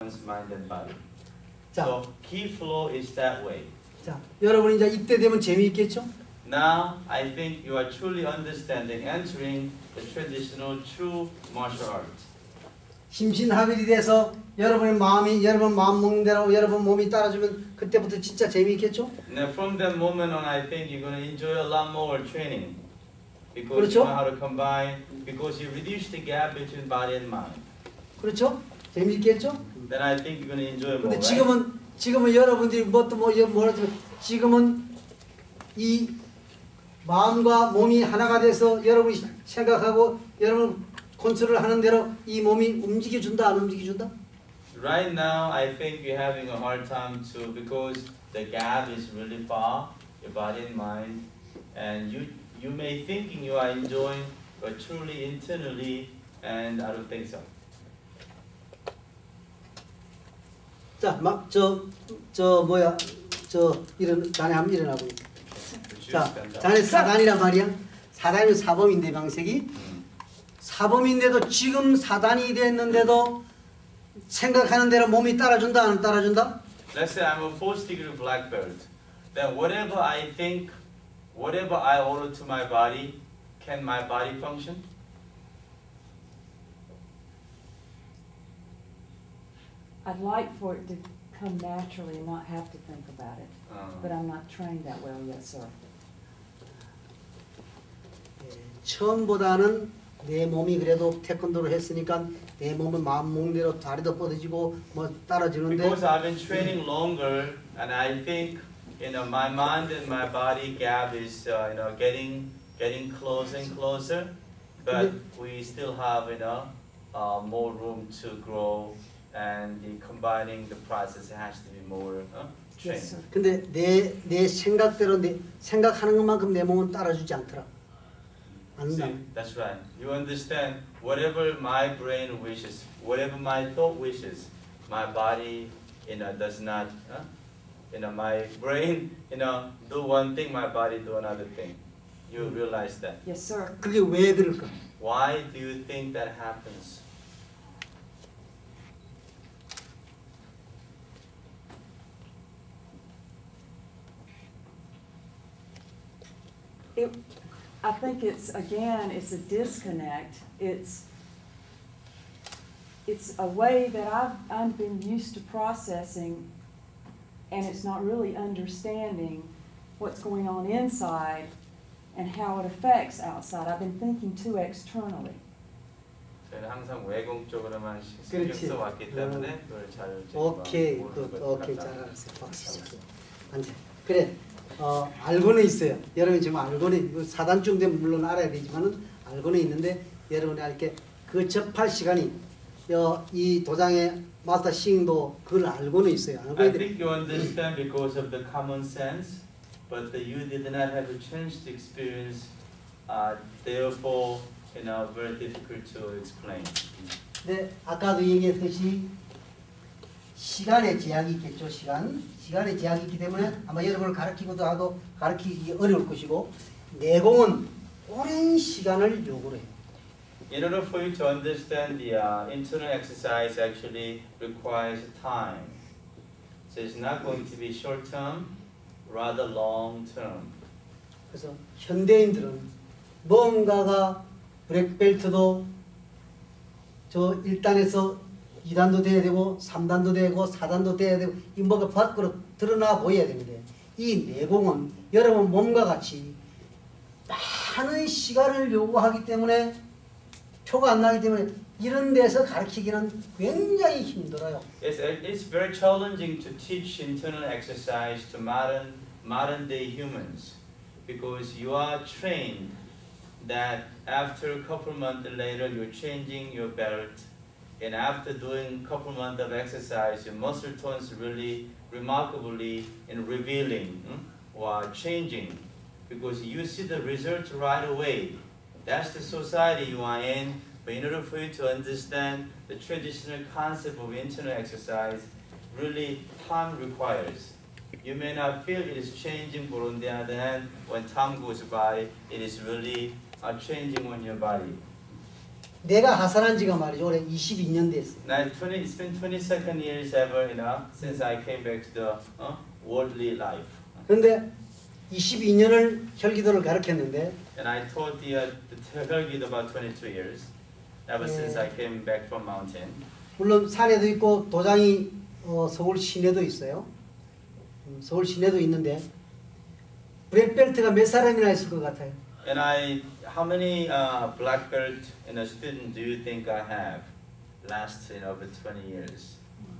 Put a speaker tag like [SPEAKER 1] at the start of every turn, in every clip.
[SPEAKER 1] mind and body.
[SPEAKER 2] 자,
[SPEAKER 1] So key flow is that way.
[SPEAKER 2] 자, 여러분 이제 이때 되면 재미있겠죠?
[SPEAKER 1] Now I think you are truly understanding, entering the traditional true martial arts.
[SPEAKER 2] 심신합일이 돼서 여러분의 마음이 여러분 마음 먹는 대로 여러분 몸이 따라주면 그때부터 진짜 재미있겠죠?
[SPEAKER 1] Now from that moment on, I think you're going to enjoy a lot more training because
[SPEAKER 2] 그렇죠?
[SPEAKER 1] you know how to combine, because you reduce the gap between body and mind.
[SPEAKER 2] 그렇죠? 재미있겠죠?
[SPEAKER 1] Then I think you're going to enjoy more.
[SPEAKER 2] 근데
[SPEAKER 1] Right?
[SPEAKER 2] 지금은 여러분들이 뭐라 지금은 이 마음과 몸이 하나가 돼서 여러분이 생각하고 여러분 컨트롤 하는 대로 이 몸이 움직여준다 안 움직여준다?
[SPEAKER 1] Right now, I think you're having a hard time to, because the gap is really far, your body and mind, and you may thinking you are enjoying, but truly internally, and I don't think so.
[SPEAKER 2] 자, 막 자네 한번 일어나고. 자, 자네 사단이란 말이야. 사단이면 사범인데 방색이. 사범인데도 지금 사단이 됐는데도 생각하는 대로 몸이 따라준다 안 따라준다?
[SPEAKER 1] Let's say I'm a 4th degree black belt. Then whatever I think, whatever I order to my body, can my body function?
[SPEAKER 3] I'd like for it to come naturally and not have to think about it. But I'm not trained that well yet, sir.
[SPEAKER 2] 처음보다는 내 몸이 그래도 태권도를 했으니까 내 몸은 마음 먹는 대로 다리도 뻗어지고 뭐 따라지는데.
[SPEAKER 1] Because I've been training longer, and I think my mind and my body gap is getting closer and closer, but we still have more room to grow, and the combining the process has to be more trained.
[SPEAKER 3] Yes, sir.
[SPEAKER 2] 근데 내 생각대로 내 생각하는 것만큼 내 몸은 따라주지 않더라.
[SPEAKER 1] See, that's right. You understand, whatever my brain wishes, whatever my thought wishes, my body, does not, my brain, do one thing, my body do another thing. You realize that?
[SPEAKER 3] Yes, sir.
[SPEAKER 2] 그게 왜 그럴까?
[SPEAKER 1] Why do you think that happens?
[SPEAKER 3] I think it's a disconnect. It's a way that I've been used to processing, and it's not really understanding what's going on inside and how it affects outside. I've been thinking too externally.
[SPEAKER 1] 저는 항상 외공 쪽으로만 신경 써왔기 때문에 그걸 잘
[SPEAKER 2] 오케이, 오케이, 잘 알았어요. 박수. 안돼. 그래. 알고는 있어요. 여러분이 지금 알고는 사단쯤 되면 물론 알아야 되지만은 알고는 있는데 여러분이 이렇게 그 접할 시간이 이 도장의 마스터 싱도 그걸 알고는 있어요.
[SPEAKER 1] I think you understand because of the common sense, but you did not have a chance to experience. Therefore, very difficult to explain.
[SPEAKER 2] 네, 아까도 얘기했듯이 시간의 제약이 있겠죠. 시간의 제약이 있기 때문에 아마 여러분을 가르치기도 하고 가르치기 어려울 것이고 내공은 오랜 시간을 요구를 해요.
[SPEAKER 1] In order for you to understand the internal exercise actually requires time. So it's not going to be short term, rather long term.
[SPEAKER 2] 그래서 현대인들은 뭔가가 블랙벨트도 저 1단에서 2단도 돼야 되고 3단도 되고 4단도 돼야 되고 이 뭐가 밖으로 드러나 보여야 되는데 이 내공은 여러분 몸과 같이 많은 시간을 요구하기 때문에 표가 안 나기 때문에 이런 데서 가르치기는 굉장히 힘들어요.
[SPEAKER 1] It's very challenging to teach internal exercise to modern day humans because you are trained that after a couple months later you're changing your belt. And after doing a couple months of exercise, your muscle tones really remarkably and revealing or changing because you see the results right away. That's the society you are in. But in order for you to understand the traditional concept of internal exercise, really time requires. You may not feel it is changing, but on the other hand, when time goes by, it is really changing on your body.
[SPEAKER 2] 내가 하산한 지가 말이죠. 올해 22년 됐어요.
[SPEAKER 1] Now, it's been 22nd years ever, since I came back to the worldly life.
[SPEAKER 2] 그런데 22년을 혈기도를 가르쳤는데
[SPEAKER 1] And I taught the Hyolgido about 22 years, ever since I came back from mountain.
[SPEAKER 2] 물론 산에도 있고 도장이 서울 시내도 있어요. 서울 시내도 있는데 블랙벨트가 몇 사람이나 있을 것 같아요?
[SPEAKER 1] And how many black belt student do you think I have? Last over 20 years.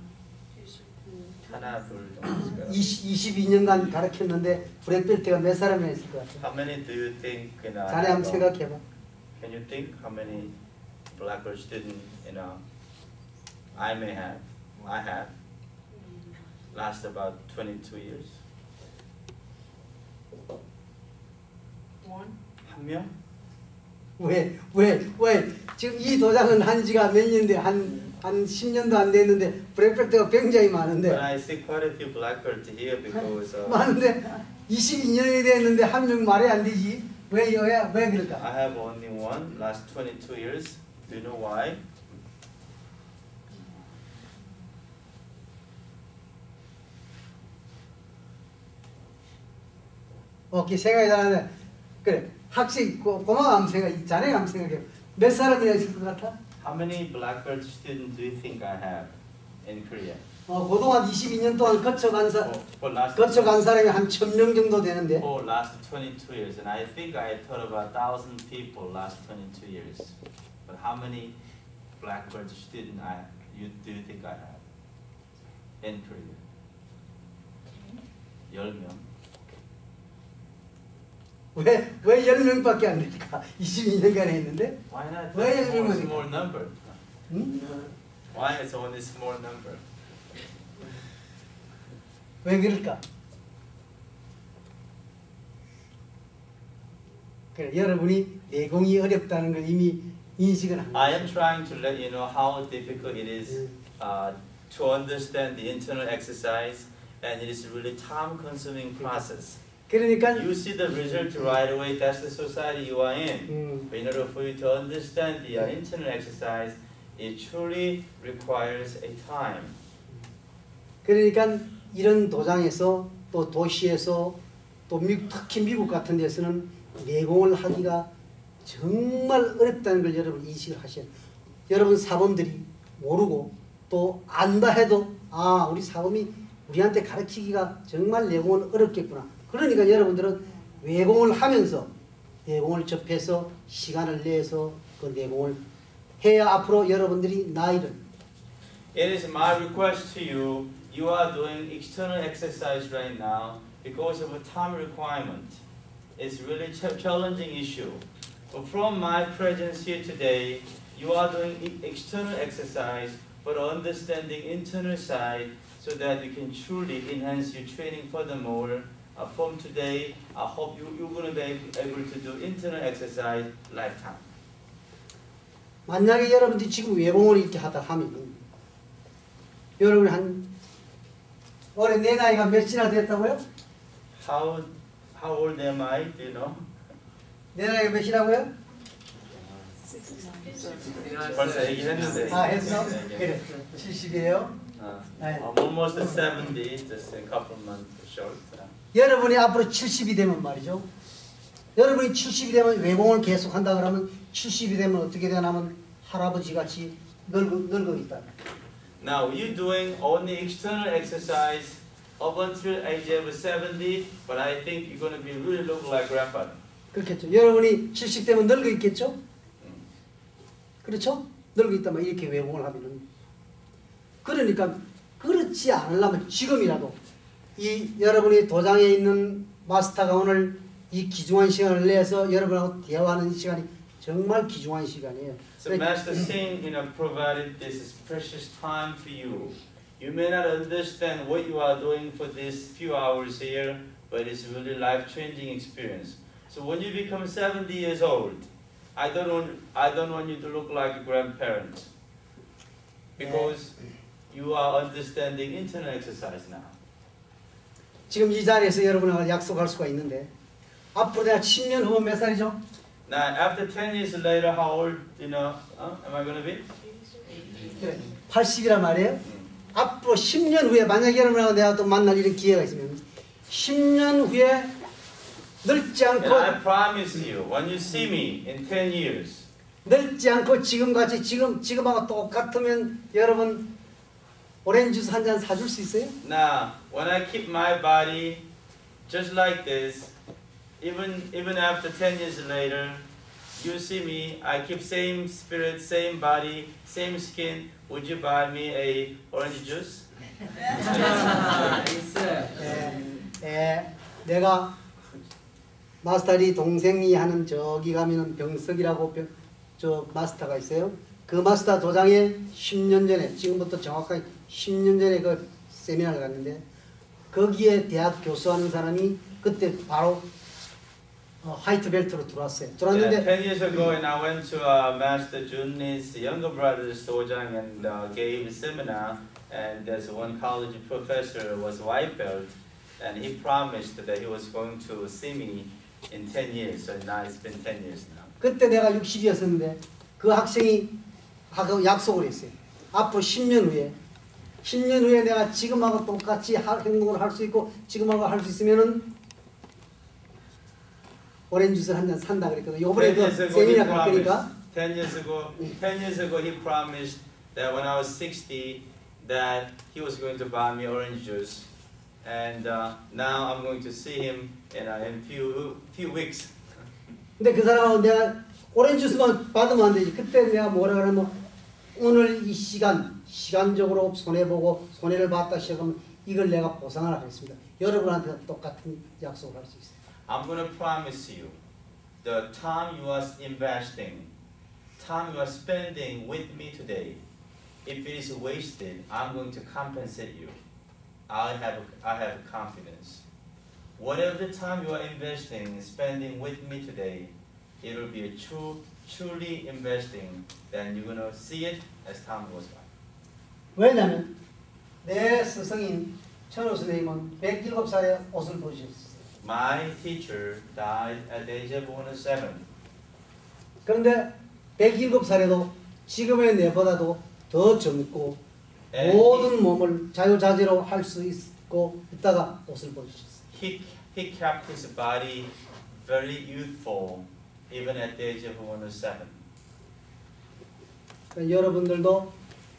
[SPEAKER 1] 하나, 둘 정도 있을까요?
[SPEAKER 2] 22년간 가르쳤는데 블랙벨트가 몇 사람이나 있을 것 같아요?
[SPEAKER 1] How many do you think?
[SPEAKER 2] 자네 한번 생각해봐.
[SPEAKER 1] Can you think how many black belt student I may have? I have. Last about 22 years. 한 명?
[SPEAKER 2] 왜? 지금 이 도장은 한 지가 몇 년인데 한 10년도 안 됐는데 블랙벨트가 굉장히 많은데
[SPEAKER 1] But I see quite a few black belts here because
[SPEAKER 2] 많은데 22년이 됐는데 한 명 말이 안 되지. 왜 그럴까?
[SPEAKER 1] I have only one last 22 years. Do you know why?
[SPEAKER 2] 오케이, 생각이 잘 안 나. 그래, 학생 고마워 한번 생각. 자네가 한번 생각해. 몇 사람이나 있을 것 같아?
[SPEAKER 1] How many black belt students do you think I have in Korea?
[SPEAKER 2] 그동안 22년 동안 거쳐간
[SPEAKER 1] For
[SPEAKER 2] 사람이 한 1000명 정도 되는데.
[SPEAKER 1] For last 22 years, and I think I taught about 1,000 people last 22 years. But how many black belt students do you think I have in Korea? 10명.
[SPEAKER 2] 왜 10명밖에 안 될까? 22년간 했는데?
[SPEAKER 1] Why not?
[SPEAKER 2] 왜
[SPEAKER 1] That's more
[SPEAKER 2] 10명은?
[SPEAKER 1] small number.
[SPEAKER 2] 응?
[SPEAKER 1] Why it's only small number?
[SPEAKER 2] 왜 그럴까? 그래, 여러분이 내공이 어렵다는 걸 이미 인식을 한
[SPEAKER 1] I
[SPEAKER 2] 거예요.
[SPEAKER 1] am trying to let you know how difficult it is to understand the internal exercise, and it is really time-consuming process.
[SPEAKER 2] 그러니까
[SPEAKER 1] You see the result right away. That's the society you are in. But in order for you to understand the internal exercise, it truly requires a time.
[SPEAKER 2] 그러니까 이런 도장에서 또 도시에서 또 특히 미국 같은 데서는 내공을 하기가 정말 어렵다는 걸 여러분 인식을 하셔야 돼요. 여러분 사범들이 모르고 또 안다 해도 우리 사범이 우리한테 가르치기가 정말 내공은 어렵겠구나. 그러니까 여러분들은 외공을 하면서 내공을 접해서 시간을 내서 그 내공을 해야 앞으로 여러분들이 나이를
[SPEAKER 1] It is my request to you. You are doing external exercise right now because of a time requirement. It's really challenging issue. But from my presence here today, you are doing external exercise, but understanding internal side so that you can truly enhance your training furthermore. From today, I hope you're going to be able to do internal exercise lifetime.
[SPEAKER 2] 만약에 여러분들이 지금 외공을 이렇게 하다 하면 여러분이 한 올해 내 나이가 몇이나 됐다고요?
[SPEAKER 1] How old am I? Do you know?
[SPEAKER 2] 내 나이가 몇이라고요?
[SPEAKER 1] 벌써 얘기했는데.
[SPEAKER 2] 했어? 그래, 70이에요.
[SPEAKER 1] I'm almost 70, just a couple months short.
[SPEAKER 2] 여러분이 앞으로 70이 되면 말이죠. 여러분이 70이 되면 외공을 계속 한다 그러면 70이 되면 어떻게 되냐면 할아버지 같이 늙어 있다.
[SPEAKER 1] Now you're doing only external exercise up until age of 70, but I think you're going to be really look like grandpa.
[SPEAKER 2] 그렇겠죠. 여러분이 70 되면 늙어 있겠죠? 그렇죠? 늙어 있다면 이렇게 외공을 하면은 그러니까 그렇지 않으려면 지금이라도 이 여러분이 도장에 있는 마스터가 오늘 이 귀중한 시간을 내서 여러분하고 대화하는 시간이 정말 귀중한 시간이에요.
[SPEAKER 1] So Master Singh, provided this precious time for you. You may not understand what you are doing for these few hours here, but it's really life-changing experience. So when you become 70 years old, I don't want you to look like a grandparent, because you are understanding internal exercise now.
[SPEAKER 2] 지금 이 자리에서 여러분하고 약속할 수가 있는데 앞으로 내가 10년 후면 몇 살이죠?
[SPEAKER 1] Now, after 10 years later, how old, am I going to be?
[SPEAKER 2] 그래, 80이란 말이에요. 앞으로 10년 후에 만약에 여러분하고 내가 또 만날 이런 기회가 있으면 10년 후에 늙지
[SPEAKER 1] And
[SPEAKER 2] 않고
[SPEAKER 1] I promise you, when you see me in 10 years,
[SPEAKER 2] 늙지 않고 지금같이 지금하고 똑같으면 여러분 오렌지 주스 한 잔 사줄 수 있어요?
[SPEAKER 1] now, when I keep my body just like this, even after 10 years later, you see me, I keep same spirit, same body, same skin, would you buy me a orange juice?
[SPEAKER 2] 내가 마스터리 동생이 하는 저기 가면은 병석이라고 저 마스터가 있어요. 그 마스터 도장에 10년 전에 지금부터 정확하게 10년 전에 그 세미나를 갔는데 거기에 대학 교수하는 사람이 그때 바로 화이트 벨트로 들어왔어요. 들어왔는데
[SPEAKER 1] 10 years ago, and I went to Master Jun's younger brother's dojang and gave a seminar, and there's one college professor was white belt, and he promised that he was going to see me in 10 years. So now it's been 10 years now.
[SPEAKER 2] 그때 내가 60이었었는데 그 학생이 하고 약속을 했어요. 앞으로 10년 후에 내가 지금하고 똑같이 행동을 할 수 있고 지금하고 할 수 있으면은 오렌지 주스를 한 잔 산다 그랬거든. 요번에 그 세미나 갈 거니까.
[SPEAKER 1] 10 years ago, he promised that when I was 60, that he was going to buy me orange juice, and now I'm going to see him in few weeks.
[SPEAKER 2] 근데 그 사람은 내가 오렌지 주스만 받으면 안 되지. 그때 내가 뭐라 그러면 오늘 이 시간적으로 손해보고 손해를 봤다 시작하면 이걸 내가 보상을 하겠습니다. 여러분한테 똑같은 약속을 할 수 있어요.
[SPEAKER 1] I'm going to promise you, the time you are investing, time you are spending with me today, if it is wasted, I'm going to compensate you. I have confidence. Whatever the time you are investing, spending with me today, it will be a truly investing. Then you're going to see it as time goes by.
[SPEAKER 2] 왜냐하면 내 스승인 천호 선생님은 107살에 옷을 벗으셨어요.
[SPEAKER 1] My teacher died at the age of 107.
[SPEAKER 2] 그런데 107살에도 지금의 내보다도 더 젊고 모든 몸을 자유자재로 할 수 있고 있다가 옷을 벗으셨어요.
[SPEAKER 1] He kept his body very youthful even at the age of 107.
[SPEAKER 2] 그러니까 여러분들도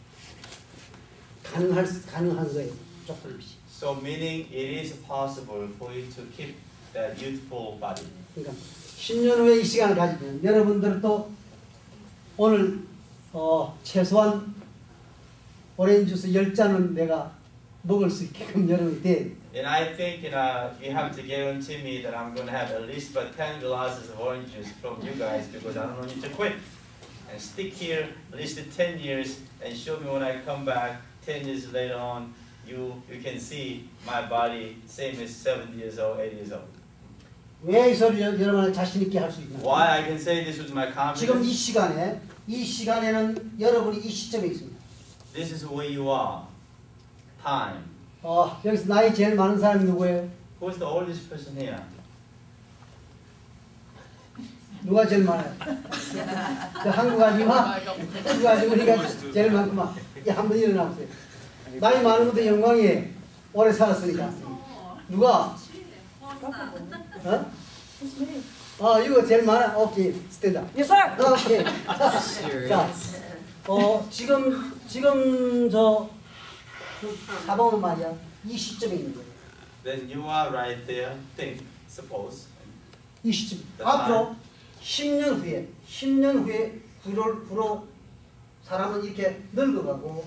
[SPEAKER 2] 가능한 거예요. 조금씩.
[SPEAKER 1] So meaning it is possible for you to keep that youthful body.
[SPEAKER 2] 그러니까 10년 후에 이 시간을 가지면 여러분들도 오늘 최소한 오렌지 주스 10잔은 내가 먹을 수 있게끔 여러분이 돼.
[SPEAKER 1] And I think you have to guarantee me that I'm going to have at least about 10 glasses of orange juice from you guys because I don't want you to quit. And stick here at least 10 years and show me when I come back 10 years later on, you can see my body same as 70 years old, 80 years old.
[SPEAKER 2] 왜 이 소리를 여러분을 자신 있게 할 수 있냐?
[SPEAKER 1] Why I can say this with my
[SPEAKER 2] 지금
[SPEAKER 1] confidence?
[SPEAKER 2] 이 시간에는 여러분이 이 시점에 있습니다.
[SPEAKER 1] This is where you are. Time.
[SPEAKER 2] 여기서 나이 제일 많은 사람이 누구예요?
[SPEAKER 1] Who's the oldest person here?
[SPEAKER 2] 누가 제일 많아요? 한국 아줌마? 한국 아줌마가 제일 많구만. 한번 일어나보세요. 나이 많은 것도 영광이에요. 오래 살았으니까. 누가? 이거 제일 많아. 오케이, 스탠드.
[SPEAKER 3] Yes, sir.
[SPEAKER 2] 오케이. 자, 지금 저 가보면 말이야. 이 시점에 있는 거예요.
[SPEAKER 1] Then you are right there. Think, suppose.
[SPEAKER 2] 이 시점. 앞으로 10년 후에 후로 사람은 이렇게 늙어가고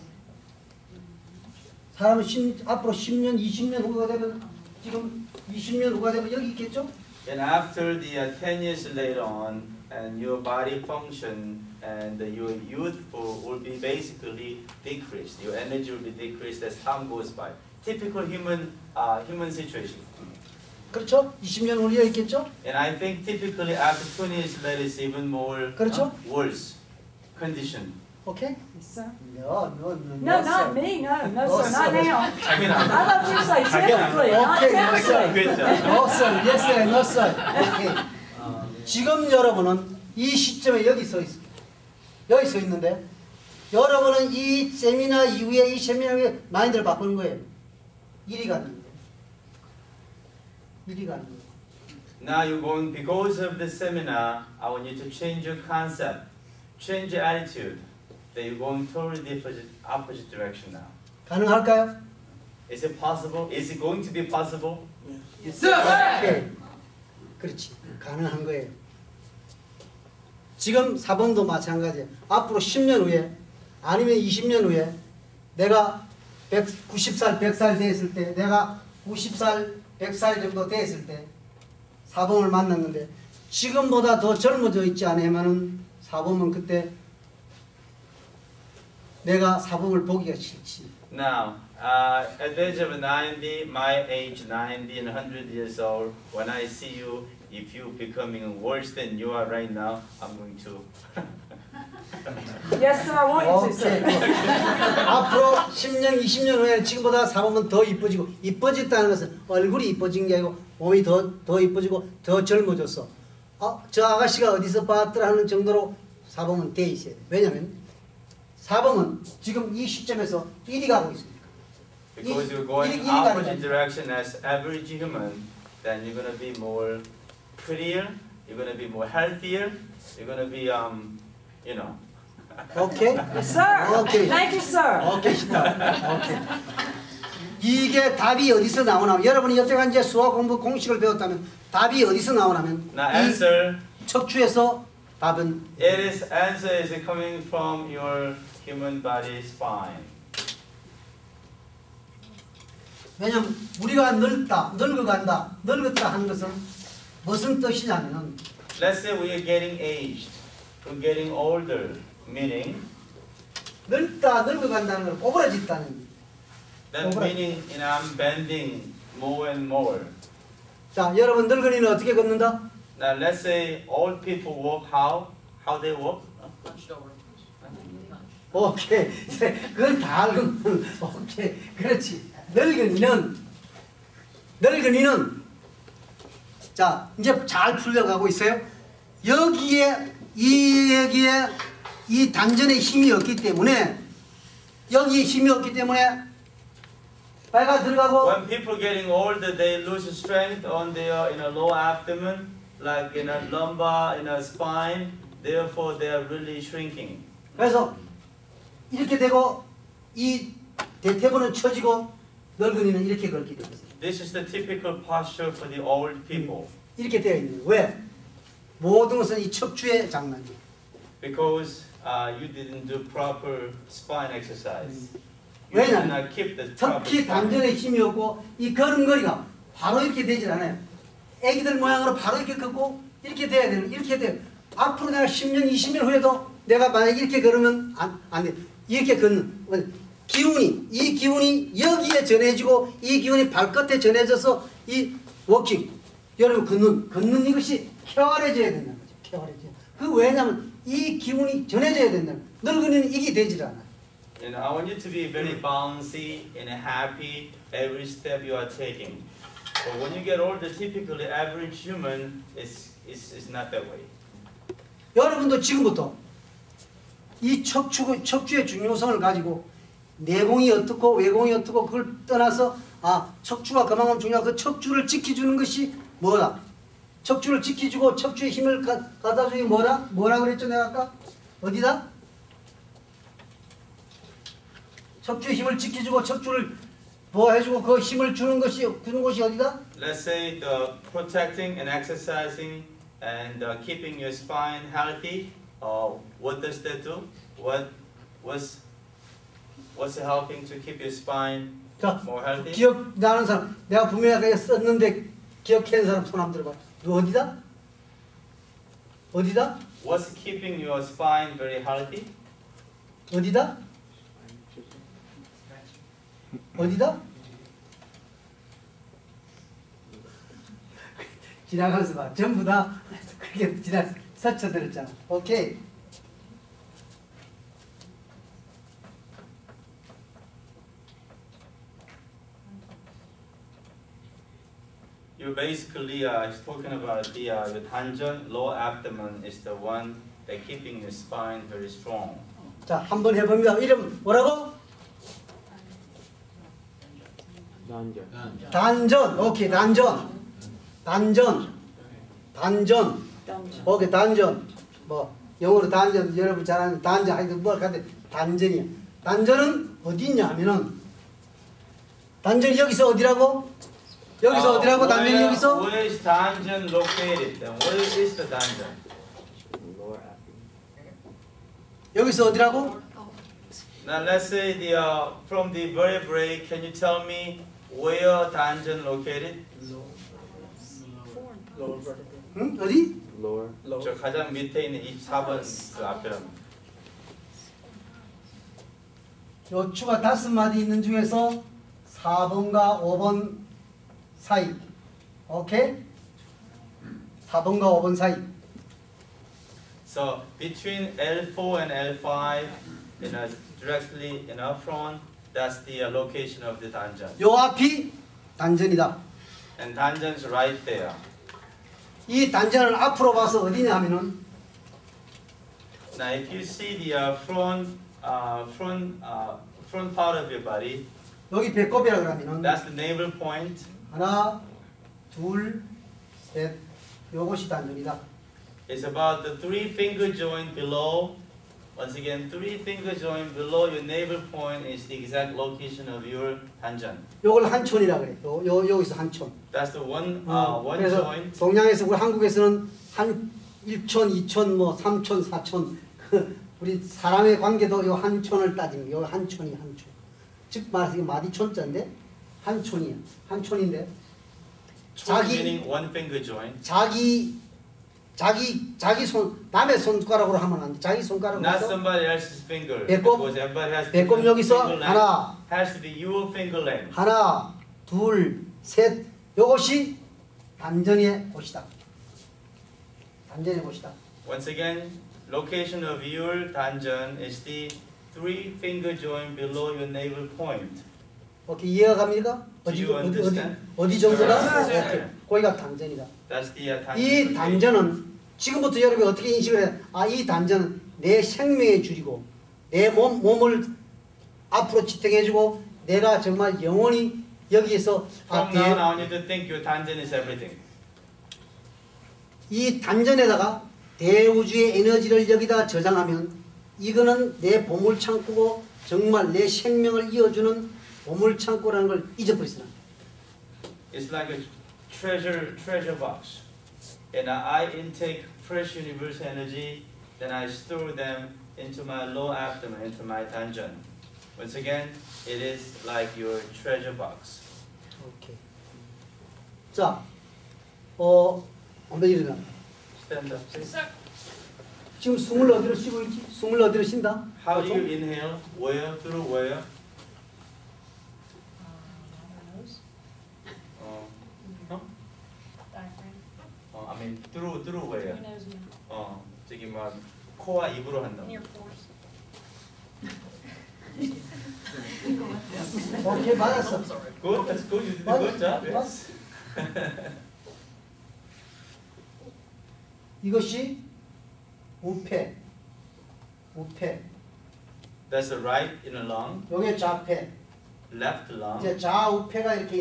[SPEAKER 2] 사람은 앞으로 10년, 20년 후가 되면 지금 20년 후가 되면 여기 있겠죠?
[SPEAKER 1] And after the 10 years later on, and your body function and your youthful will be basically decreased. Your energy will be decreased as time goes by. Typical human situation.
[SPEAKER 2] 그렇죠? 20년 후에 있겠죠?
[SPEAKER 1] And I think typically after 20 years later it's even more
[SPEAKER 2] 그렇죠?
[SPEAKER 1] worse condition.
[SPEAKER 2] 오케이?
[SPEAKER 3] Yes, sir.
[SPEAKER 2] No,
[SPEAKER 3] No, not me. No,
[SPEAKER 2] No,
[SPEAKER 3] sir, not
[SPEAKER 2] sir.
[SPEAKER 3] now. I
[SPEAKER 1] 자기는
[SPEAKER 3] thought you say typically, not
[SPEAKER 2] Okay, no, sir.
[SPEAKER 3] typically.
[SPEAKER 1] 그렇죠.
[SPEAKER 2] No, sir. Yes, sir. No, sir. 오케이. 지금 여러분은 이 시점에 여기 서 있습니다. 여기 서 있는데 여러분은 이 세미나 이후에 이 세미나 이후에 마인드를 바꾸는 거예요. 이리 가는 거예요. 이리 가는 거예요.
[SPEAKER 1] Now you're going, because of the seminar, I want you to change your concept, change your attitude, that you're going totally the opposite direction now.
[SPEAKER 2] 가능할까요?
[SPEAKER 1] Is it possible? Is it going to be possible?
[SPEAKER 2] 오케이. 그렇지. 가능한 거예요. 지금 4번도 마찬가지예요. 앞으로 10년 후에 아니면 20년 후에 내가 90살, 100살 됐을 때 내가 90살, 100살 정도 됐을 때 사범을 만났는데 지금보다 더 젊어져 있지 않으면은 사범은 그때 내가 사범을 보기가 싫지.
[SPEAKER 1] Now, at the age of 90, my age 90 and 100 years old, when I see you, if you becoming worse than you are right now, I'm going to.
[SPEAKER 3] Yes, sir, I want you to,
[SPEAKER 2] 오케이.
[SPEAKER 3] sir.
[SPEAKER 2] 앞으로 10년, 20년 후에 지금보다 사범은 더 이뻐지고 이뻐졌다는 것은 얼굴이 이뻐진 게 아니고 몸이 더 이뻐지고 더 젊어졌어. 저 아가씨가 어디서 봤더라 하는 정도로 사범은 돼 있어야 돼. 왜냐면 사범은 지금 이 시점에서 이리 가고 있습니다.
[SPEAKER 1] Because you're going opposite direction as average human, then you're going to be more prettier, you're going to be more healthier, you're going to be, you know.
[SPEAKER 2] 오케이?
[SPEAKER 3] Yes, sir.
[SPEAKER 2] Okay.
[SPEAKER 3] Thank you, sir.
[SPEAKER 2] 오케이, 오케이. 이게 답이 어디서 나오냐면 여러분이 여태까지 이제 수학 공부 공식을 배웠다면 답이 어디서 나오냐면
[SPEAKER 1] Now answer.
[SPEAKER 2] 척추에서 답은
[SPEAKER 1] Answer is coming from your human body spine.
[SPEAKER 2] 왜냐면 우리가 늙어간다, 늙었다 하는 것은 무슨 뜻이냐면은
[SPEAKER 1] Let's say we are getting aged, we're getting older, meaning
[SPEAKER 2] 늙어간다는 걸 오그라졌다는.
[SPEAKER 1] that meaning I'm bending more and more.
[SPEAKER 2] 자, 여러분 늙은이는 어떻게 걷는다?
[SPEAKER 1] Now let's say old people walk how they walk?
[SPEAKER 2] 오케이, 그건 다 알고. 오케이, 그렇지. 늙은이는 자 이제 잘 풀려가고 있어요. 여기에 이 단전에 힘이 없기 때문에 여기에 힘이 없기 때문에 빨가 들어가고.
[SPEAKER 1] When people getting older, they lose strength on their lower abdomen, like in a lumbar, in a spine. Therefore, they are really shrinking.
[SPEAKER 2] 그래서 이렇게 되고 이 대퇴부는 처지고 늙은이는 이렇게 걷게 되어 있어요.
[SPEAKER 1] This is the typical posture for the old people.
[SPEAKER 2] 이렇게 되어 있는 거예요. 왜? 모든 것은 이 척추의 장난이에요.
[SPEAKER 1] Because you didn't do proper spine exercise. You did
[SPEAKER 2] 왜냐하면
[SPEAKER 1] not keep the proper
[SPEAKER 2] 특히
[SPEAKER 1] spine.
[SPEAKER 2] 단전에 힘이 없고 이 걸음걸이가 바로 이렇게 되질 않아요. 애기들 모양으로 바로 이렇게 걷고 이렇게 돼야 되는, 이렇게 돼요. 앞으로 내가 10년, 20년 후에도 내가 만약에 이렇게 걸으면 안 돼. 이렇게 걷는 이 기운이 여기에 전해지고 이 기운이 발끝에 전해져서 이 워킹, 여러분 걷는 이것이 쾌활해져야 된다는 거죠. 쾌활해져야. 그 왜냐하면 이 기운이 전해져야 된다는 거예요. 늙은이는 이게 되질 않아요.
[SPEAKER 1] And I want you to be very bouncy and happy every step you are taking. But when you get older, typically average human is not that way.
[SPEAKER 2] 여러분도 지금부터 이 척추의 중요성을 가지고 내공이 어떻고 외공이 어떻고 그걸 떠나서 척추가 그만큼 중요하고 그 척추를 지켜주는 것이 뭐다? 척추를 지켜주고 척추에 힘을 갖다 주는 게 뭐라 그랬죠 내가 아까? 어디다? 척추의 힘을 지켜주고 척추를 보호해주고 그 힘을 주는 곳이 어디다?
[SPEAKER 1] Let's say the protecting and exercising and keeping your spine healthy. What does that do? What's helping to keep your spine
[SPEAKER 2] 자,
[SPEAKER 1] more healthy?
[SPEAKER 2] 기억나는 사람, 내가 분명히 아까 썼는데 기억하는 사람 손 한번 들어봐. 너 어디다? 어디다?
[SPEAKER 1] What's keeping your spine very healthy?
[SPEAKER 2] 어디다? 어디다? 지나가면서 봐. 전부 다 그렇게 스쳐들었잖아. 오케이.
[SPEAKER 1] You basically is talking about the your tangent, lower abdomen is the one that keeping your spine very strong.
[SPEAKER 2] 자, 한번 해봅니다. 이름 뭐라고? 단전. 오케이, 단전. 단전. 단전.
[SPEAKER 3] Dungeon.
[SPEAKER 2] 오케이, 단전. 뭐 영어로 단전 여러분 잘 아는 단전 하여튼 뭘 하든 단전이야. 단전은 어디 있냐 하면은 단전이 여기서 어디라고? 여기서 어디라고? 단전이 여기서?
[SPEAKER 1] Where is tangent located? Then where is the tangent?
[SPEAKER 2] 여기서 어디라고?
[SPEAKER 1] Now let's say from the vertebrae, can you tell me where tangent located?
[SPEAKER 2] 응? 어디?
[SPEAKER 1] 저 가장 밑에 있는 24번 그 앞에랍니다.
[SPEAKER 2] 요 추가 5마디 있는 중에서 4번과 5번 사이. 오케이? 4번과 5번 사이.
[SPEAKER 1] So between L4 and L5, directly in up front, that's the location of the tangent.
[SPEAKER 2] 요 앞이 단전이다.
[SPEAKER 1] And tangent's right there.
[SPEAKER 2] 이 단전을 앞으로 봐서 어디냐 하면은
[SPEAKER 1] Now, if you see the front part of your body,
[SPEAKER 2] 여기 배꼽이라 그러면은
[SPEAKER 1] that's the navel point.
[SPEAKER 2] 하나, 둘, 셋. 요것이 단전이다.
[SPEAKER 1] It's about the 3-finger joint below. Once again, 3-finger joint below your navel point is the exact location of your tangent.
[SPEAKER 2] 요걸 한촌이라 그래. 여기서 한촌.
[SPEAKER 1] That's the one
[SPEAKER 2] 그래서
[SPEAKER 1] joint.
[SPEAKER 2] 동양에서 우리 한국에서는 한 1촌, 2촌, 뭐 3촌, 4촌 우리 사람의 관계도 요 한촌을 따지는 요 한촌이 한촌. 즉 말해서 마디촌자인데 한촌이야. 한촌인데
[SPEAKER 1] Meaning 1-finger joint.
[SPEAKER 2] 자기 손 남의 손가락으로 하면 안 돼. 자기 손가락으로
[SPEAKER 1] Not
[SPEAKER 2] 해서
[SPEAKER 1] somebody else's finger.
[SPEAKER 2] 배꼽,
[SPEAKER 1] Because everybody has
[SPEAKER 2] 배꼽
[SPEAKER 1] different
[SPEAKER 2] 여기서
[SPEAKER 1] finger length.
[SPEAKER 2] 하나,
[SPEAKER 1] Has to be your finger length.
[SPEAKER 2] 하나, 둘, 셋. 요것이 단전의 곳이다. 단전의 곳이다.
[SPEAKER 1] Once again, location of your tangent is the 3-finger joint below your navel point.
[SPEAKER 2] 오케이, 이해가 갑니까?
[SPEAKER 1] Do you understand?
[SPEAKER 2] 어디 정도가?
[SPEAKER 1] Yes.
[SPEAKER 2] 오케이, 거기가 단전이다.
[SPEAKER 1] That's the tangent.
[SPEAKER 2] 이 단전은 지금부터 여러분이 어떻게 인식을 해? 아, 이 단전은 내 생명의 줄이고 내 몸을 앞으로 지탱해주고 내가 정말 영원히 여기에서
[SPEAKER 1] From now on, I want you to think your tangent is everything.
[SPEAKER 2] 이 단전에다가 대우주의 에너지를 여기다 저장하면 이거는 내 보물창고고 정말 내 생명을 이어주는 보물창고라는 걸 잊어버리시나.
[SPEAKER 1] It's like a treasure box. And I intake fresh universal energy, then I store them into my lower abdomen, into my tangent. Once again, it is like your treasure box.
[SPEAKER 2] 오케이. 자, 한번 일어나.
[SPEAKER 1] Stand up, please.
[SPEAKER 2] 지금 숨을 어디로 쉬고 있지? 숨을 어디로 쉰다?
[SPEAKER 1] How do you inhale? Where? Through where? I mean through where? 저기 막 코와 입으로 한다.
[SPEAKER 2] 오케이, 맞았어.
[SPEAKER 1] Good, that's good. You did a good job. Yes.
[SPEAKER 2] 이것이 우폐.
[SPEAKER 1] That's the right inner lung,
[SPEAKER 2] 요게 좌폐.
[SPEAKER 1] left lung.
[SPEAKER 2] 이제 좌우폐가 이렇게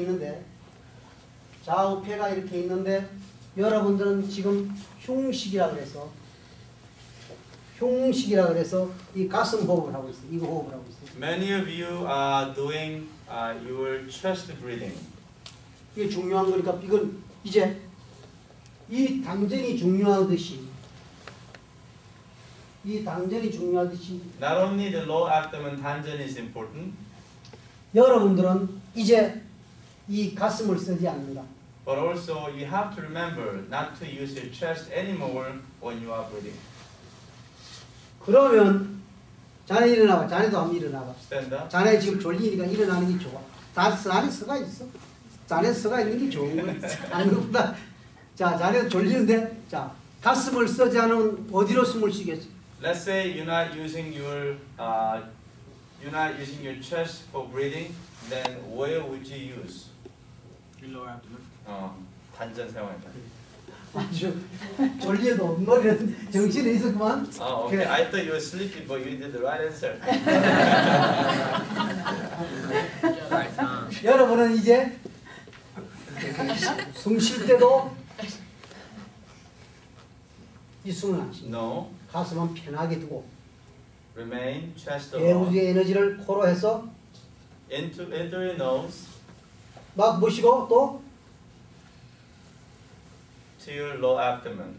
[SPEAKER 2] 있는데 여러분들은 지금 흉식이라 그래서 이 가슴 호흡을 하고 있어요. 이거 호흡을 하고 있어요.
[SPEAKER 1] Many of you are doing your chest breathing.
[SPEAKER 2] 이게 중요한 거니까 이건 이제 이 단전이 중요하듯이
[SPEAKER 1] Not only the lower abdomen tangent is important,
[SPEAKER 2] 여러분들은 이제 이 가슴을 쓰지 않는다.
[SPEAKER 1] but also you have to remember not to use your chest anymore when you are breathing.
[SPEAKER 2] 그러면 자네 일어나봐. 자네도 한번 일어나봐.
[SPEAKER 1] Stand up.
[SPEAKER 2] 자네 지금 졸리니까 일어나는 게 좋아. 자네 서가 있어. 자네 서가 있는 게 좋은 거야. 아니구나. 자, 자네도 졸리는데 자 가슴을 쓰지 않으면 어디로 숨을 쉬겠어?
[SPEAKER 1] Let's say you're not using your chest for breathing. Then where would you use?
[SPEAKER 4] Your lower abdomen.
[SPEAKER 1] 단전 사용할까요?
[SPEAKER 2] 아주 졸려도 머리는 정신이 있었구만.
[SPEAKER 1] Oh, okay. I thought you were sleepy, but you did the right answer.
[SPEAKER 2] 여러분은 이제 숨 쉴 때도 이 숨을 안 쉬고
[SPEAKER 1] No.
[SPEAKER 2] 가슴은 편하게 두고
[SPEAKER 1] Remain chest
[SPEAKER 2] 배우의
[SPEAKER 1] alone.
[SPEAKER 2] 에너지를 코로 해서
[SPEAKER 1] Into your nose
[SPEAKER 2] 막 모시고 또
[SPEAKER 1] to your low abdomen.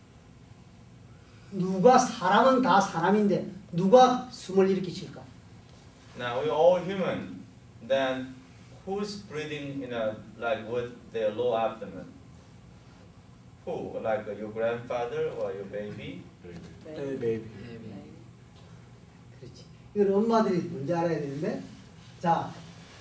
[SPEAKER 2] 누가 사람은 다 사람인데 누가 숨을 이렇게 쉴까?
[SPEAKER 1] Now we're all human. Then who's breathing like with their low abdomen? Who? Like your grandfather or your baby?
[SPEAKER 2] 그렇지. 이건 엄마들이 뭔지 알아야 되는데, 자,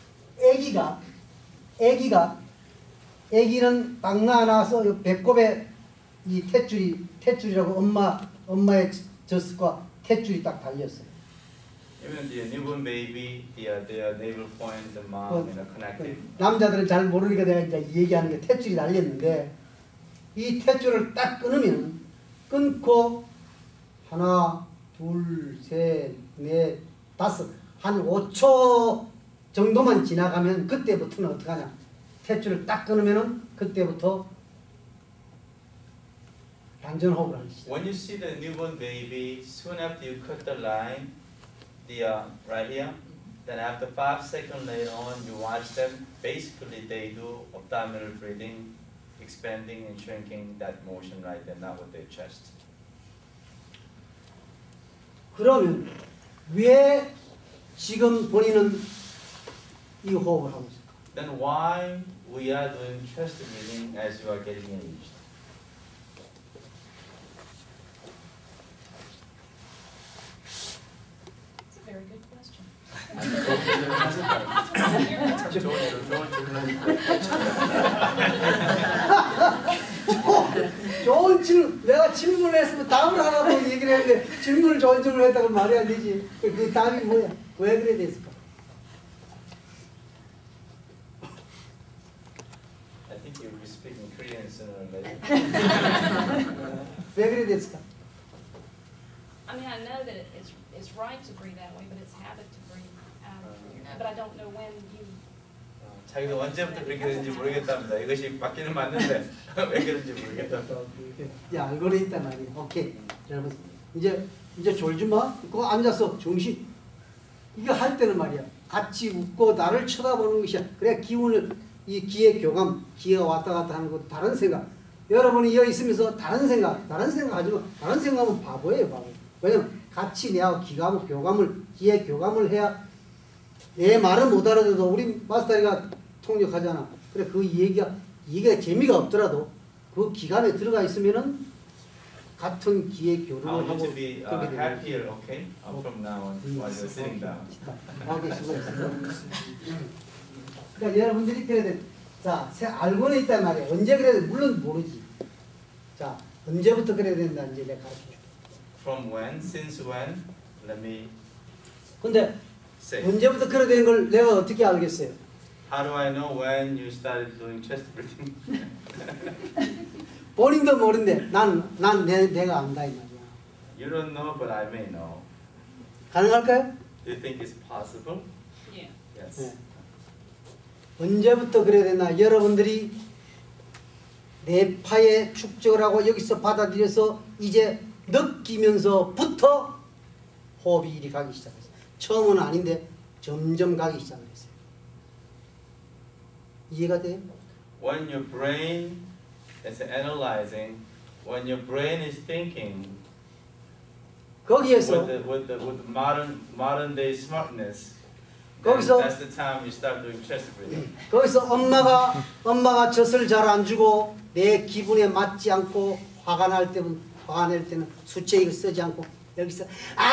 [SPEAKER 2] 애기는 빵 나와서 요 배꼽에 이 탯줄이라고 엄마의 젖과 탯줄이 딱 달렸어요.
[SPEAKER 1] Even the newborn baby, their navel point, the mom, connected.
[SPEAKER 2] 남자들은 잘 모르니까 내가 이제 얘기하는 게 탯줄이 달렸는데, 이 탯줄을 딱 끊고 하나, 둘, 셋, 넷, 다섯 한 5초 정도만 지나가면 그때부터는 어떻게 하냐? 탯줄을 딱 끊으면은 그때부터 단전 호흡을 하기 시작.
[SPEAKER 1] When you see the newborn baby, soon after you cut the line, right here, then after 5 seconds later on, you watch them. Basically, they do abdominal breathing, expanding and shrinking that motion right there, not with their chest.
[SPEAKER 2] 그러면 왜 지금 본인은 이 호흡을 하고 있을까?
[SPEAKER 1] Then why we are doing chest breathing as you are getting aged?
[SPEAKER 4] It's a very good question.
[SPEAKER 2] 좋은 질문, 내가 질문을 했으면 답을 하라고 얘기를 했는데 좋은 질문을 했다고 말이 안 되지. 그 답이 뭐야? 왜 그래 됐을까?
[SPEAKER 1] I think you will be speaking Korean sooner or later.
[SPEAKER 2] 왜 그래 됐을까?
[SPEAKER 4] I mean, I know that it's right to breathe that way, but it's habit to breathe out. But I don't know when you.
[SPEAKER 1] 자기도 언제부터 그렇게 되는지 모르겠답니다. 이것이 맞기는 맞는데 왜 그런지 모르겠답니다.
[SPEAKER 2] 이 알고리즘 있단 말이에요. 오케이. 여러분 이제 졸지 마. 그거 앉아서 정신. 이거 할 때는 말이야. 같이 웃고 나를 쳐다보는 것이야. 그래 이 기의 교감, 기가 왔다 갔다 하는 거 다른 생각. 여러분이 여기 있으면서 다른 생각 하지 마. 다른 생각하면 바보예요, 바보. 왜냐면 같이 내하고 기의 교감을 해야 내 말은 못 알아들어도 우리 마스터리가 통역하잖아. 그래 그 얘기가 재미가 없더라도 그 기간에 들어가 있으면은 같은 기의
[SPEAKER 1] I
[SPEAKER 2] 교류를
[SPEAKER 1] want
[SPEAKER 2] 하고
[SPEAKER 1] you to be
[SPEAKER 2] 그렇게 되는
[SPEAKER 1] happier, okay? From now on, while you're sitting down.
[SPEAKER 2] 하고 계시고 그러니까 여러분들이 그래야 돼. 자, 알고는 있단 말이야. 언제 그래야 돼? 물론 모르지. 자, 언제부터 그래야 된다 이제 내가 가르쳐 줄게.
[SPEAKER 1] From when? Since when? Let me
[SPEAKER 2] 근데
[SPEAKER 1] say.
[SPEAKER 2] 언제부터 그래야 되는 걸 내가 어떻게 알겠어요?
[SPEAKER 1] How do I know when you started doing chest breathing?
[SPEAKER 2] 본인도 모르는데 내가 안다 이 말이야.
[SPEAKER 1] You don't know, but I may know.
[SPEAKER 2] 가능할까요?
[SPEAKER 1] Do you think it's possible?
[SPEAKER 4] Yeah.
[SPEAKER 1] Yes.
[SPEAKER 2] 네. 언제부터 그래야 되나? 여러분들이 뇌파에 축적을 하고 여기서 받아들여서 이제 느끼면서부터 호흡이 이리 가기 시작했어요. 처음은 아닌데 점점 가기 시작했어요. 이해가 돼요?
[SPEAKER 1] When your brain is analyzing, when your brain is thinking,
[SPEAKER 2] 거기에서
[SPEAKER 1] with the modern day smartness,
[SPEAKER 2] 거기서
[SPEAKER 1] that's the time you start doing chest breathing.
[SPEAKER 2] 거기서 엄마가 젖을 잘 안 주고 내 기분에 맞지 않고 화가 낼 때는 수채익을 쓰지 않고 여기서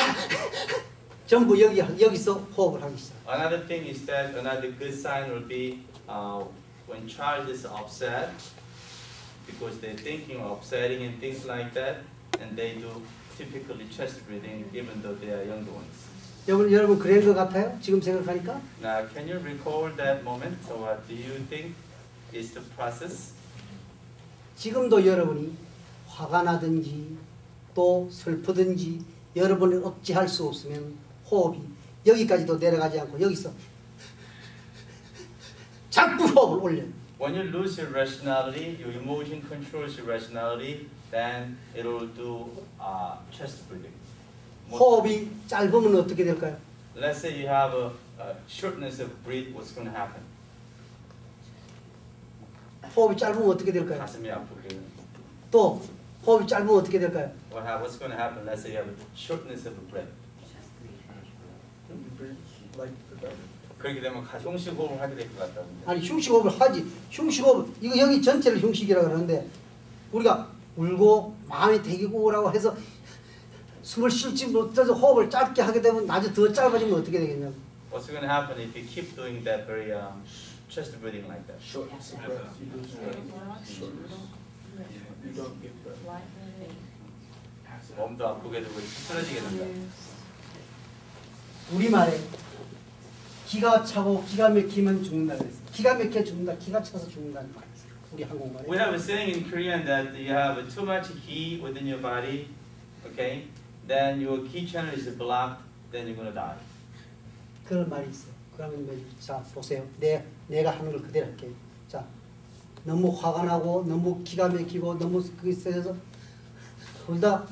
[SPEAKER 2] 전부 여기서 호흡을 하기 시작.
[SPEAKER 1] Another thing is that another good sign will be when child is upset because they're thinking of upsetting and things like that, and they do typically chest breathing even though they are younger ones.
[SPEAKER 2] 여러분 그런 것 같아요? 지금 생각하니까?
[SPEAKER 1] Now, can you recall that moment? So, what do you think is the process?
[SPEAKER 2] 지금도 여러분이 화가 나든지 또 슬프든지 여러분이 억제할 수 없으면 호흡이 여기까지도 내려가지 않고 여기서 자꾸 호흡을 올려요.
[SPEAKER 1] When you lose your rationality, your emotion controls your rationality, then it will do chest breathing.
[SPEAKER 2] 호흡이 짧으면 어떻게 될까요?
[SPEAKER 1] Let's say you have a shortness of breath, what's going to happen?
[SPEAKER 2] 호흡이 짧으면 어떻게 될까요?
[SPEAKER 1] 가슴이 아프게.
[SPEAKER 2] 또 호흡이 짧으면 어떻게 될까요?
[SPEAKER 1] What's going to happen? Let's say you have a shortness of breath. 그렇게 되면 흉식 호흡을 하게 될 것 같다는데.
[SPEAKER 2] 아니 흉식호흡을 하지. 흉식호흡 이거 여기 전체를 흉식이라 그러는데 우리가 울고 마음이 되게 우울하고 해서 숨을 쉴지 못해서 호흡을 짧게 하게 되면 나중에 더 짧아지면 어떻게 되겠냐고.
[SPEAKER 1] What's going to happen if you keep doing that very chest breathing like that?
[SPEAKER 5] Shortness of breath. You lose breath. You don't get breath.
[SPEAKER 1] 몸도 아프게 되고 쓰러지게 된다.
[SPEAKER 2] 우리말에 기가 차고 기가 막히면 죽는다 그랬어. 기가 막혀 죽는다. 기가 차서 죽는다는 말이 있어요. 우리 한국말에.
[SPEAKER 1] We have a saying in Korean that you have too much ki within your body, okay? Then your ki channel is blocked, then you're going to die.
[SPEAKER 2] 그런 말이 있어요. 그러면 뭐, 자 보세요. 내가 하는 걸 그대로 할게요. 자 너무 화가 나고 너무 기가 막히고 너무 그게 세서 그러다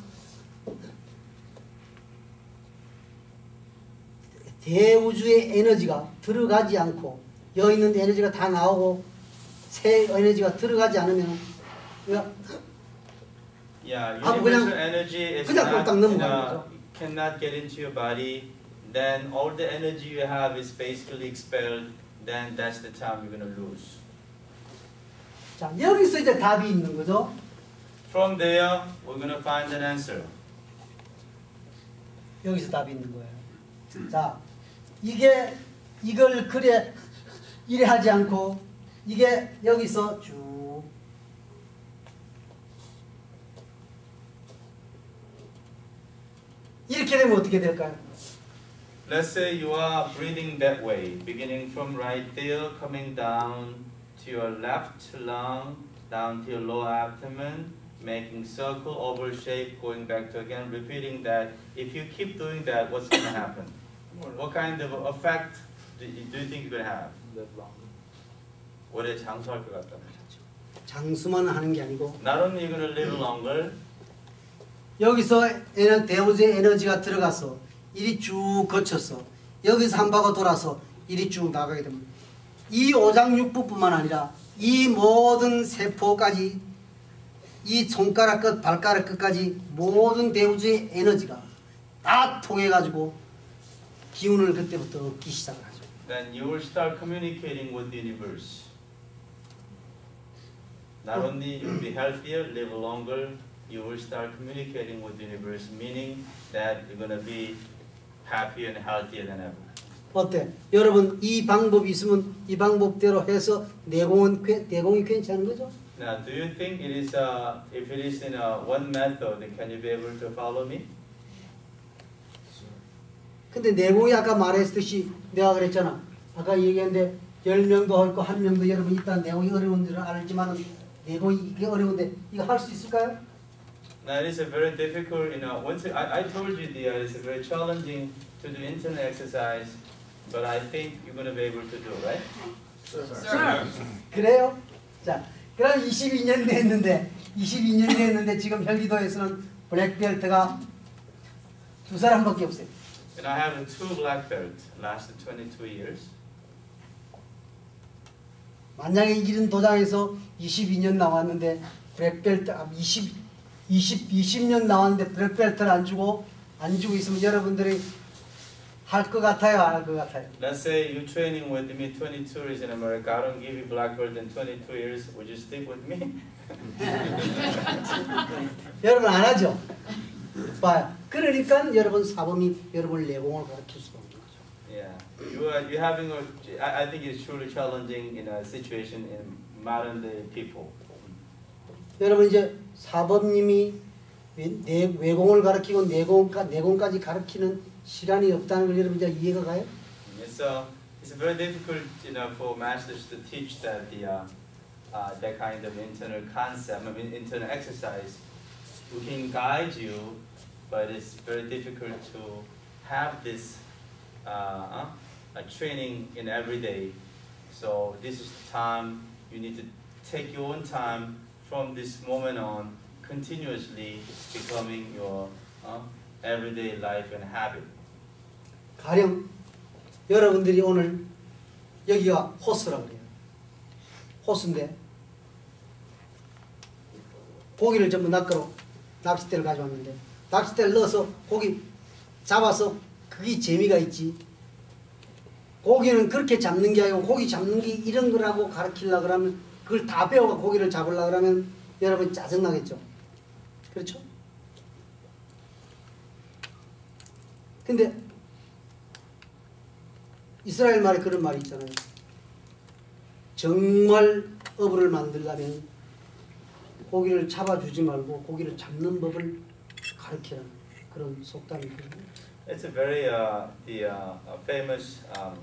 [SPEAKER 2] 대우주의 에너지가 들어가지 않고 여기 있는 에너지가 다 나오고 새 에너지가 들어가지 않으면
[SPEAKER 1] Yeah,
[SPEAKER 2] 아,
[SPEAKER 1] universal
[SPEAKER 2] 그냥-
[SPEAKER 1] energy is
[SPEAKER 2] 그냥
[SPEAKER 1] not,
[SPEAKER 2] 꼴딱 넘어가는 거죠.
[SPEAKER 1] cannot get into your body. Then all the energy you have is basically expelled. Then that's the time you're going to lose.
[SPEAKER 2] 자 여기서 이제 답이 있는 거죠.
[SPEAKER 1] From there, we're going to find an answer.
[SPEAKER 2] 여기서 답이 있는 거예요. 자 이걸 그래 이래 하지 않고 이게 여기서 쭉 이렇게 되면 어떻게 될까요?
[SPEAKER 1] Let's say you are breathing that way, beginning from right there, coming down to your left lung, down to your lower abdomen, making circle, oval shape, going back to again, repeating that. If you keep doing that, what's going to happen? What kind of effect do you think you're going to have?
[SPEAKER 5] Live longer.
[SPEAKER 1] 오래 장수할 것 같다.
[SPEAKER 2] 장수만 하는 게 아니고
[SPEAKER 1] Not only you're going to live longer,
[SPEAKER 2] 여기서 대우주의 에너지가 들어가서 이리 쭉 거쳐서 여기서 한 바퀴 돌아서 이리 쭉 나가게 됩니다. 이 오장육부뿐만 아니라 이 모든 세포까지 이 손가락 끝 발가락 끝까지 모든 대우주의 에너지가 다 통해 가지고 기운을 그때부터 얻기 시작을 하죠.
[SPEAKER 1] then you will start communicating with the universe. Not only you'll be healthier, live longer, you will start communicating with the universe, meaning that you're going to be happier and healthier than ever.
[SPEAKER 2] 어때? 여러분 이 방법이 있으면 이 방법대로 해서 내공이 괜찮은 거죠?
[SPEAKER 1] Now, do you think it is if it is in one method, then can you be able to follow me?
[SPEAKER 2] 근데 내공이 아까 말했듯이 내가 그랬잖아. 아까 얘기했는데 10명도 있고 1명도 여러분 일단 내공이 어려운 줄은 알지만 내공이 이게 어려운데 이거 할 수 있을까요?
[SPEAKER 1] Now, it is a very difficult, once I told you it's very challenging to do internal exercise, but I think you're going to be able to do, right?
[SPEAKER 2] 그래요? 자, 그럼 22년 됐는데 지금 혈기도에서는 블랙벨트가 2사람밖에 없어요.
[SPEAKER 1] And I have 2 black belts, lasted 22 years.
[SPEAKER 2] 만약에 이런 도장에서 22년 나왔는데 블랙벨트 20년 나왔는데 블랙벨트를 안 주고 있으면 여러분들이 할 것 같아요, 안 할 것 같아요?
[SPEAKER 1] Let's say you're training with me 22 years in America. I don't give you black belt in 22 years. Would you stick with me?
[SPEAKER 2] 여러분 안 하죠? 봐요. 그러니까 여러분 사범이 여러분을 내공을 가르칠 수가 없는 거죠.
[SPEAKER 1] Yeah, you're having I think it's truly challenging in a situation in modern day people.
[SPEAKER 2] 여러분 이제 사범님이 외공을 가르치고 내공까지 가르치는 시간이 없다는 걸 여러분 이제 이해가 가요?
[SPEAKER 1] It's very difficult, for masters to teach that that kind of internal concept, I mean, internal exercise. We can guide you, but it's very difficult to have this training in every day. So this is the time you need to take your own time from this moment on, continuously becoming your everyday life and habit.
[SPEAKER 2] 가령 여러분들이 오늘 여기가 호수라고 그래요. 호수인데 고기를 전부 낚으러 낚싯대를 가져왔는데 낚싯대를 넣어서 고기 잡아서 그게 재미가 있지. 고기는 그렇게 잡는 게 아니고 고기 잡는 게 이런 거라고 가르치려고 그러면 그걸 다 배워가 고기를 잡으려고 그러면 여러분 짜증나겠죠. 그렇죠? 근데 이스라엘 말에 그런 말이 있잖아요. 정말 어부를 만들려면 고기를 잡아주지 말고 고기를 잡는 법을 가르치라는 그런 속담이 있거든요.
[SPEAKER 1] It's a very famous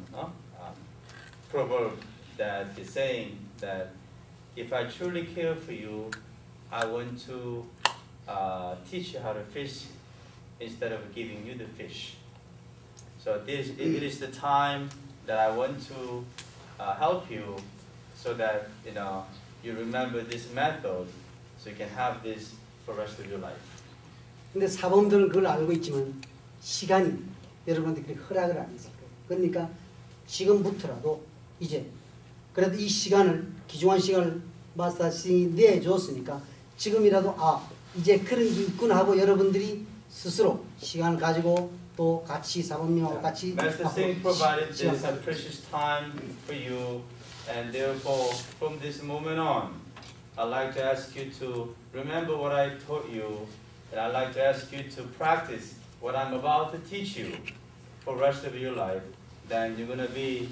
[SPEAKER 1] proverb that is saying that if I truly care for you, I want to teach you how to fish instead of giving you the fish. So it is the time that I want to help you, so that you remember this method, so you can have this for the rest of your life.
[SPEAKER 2] 근데 사범들은 그걸 알고 있지만 시간이 여러분한테 허락을 안 했을 거예요. 그러니까 지금부터라도 이제 그래도 이 시간을 귀중한 시간을 마스터싱이 내줬으니까 지금이라도 이제 그런 게 있구나 하고 여러분들이 스스로 시간을 가지고 또 같이 사범님하고 같이
[SPEAKER 1] Master Singh provided this precious time for you, and therefore from this moment on, I'd like to ask you to remember what I taught you, and I'd like to ask you to practice what I'm about to teach you for the rest of your life. Then you're gonna be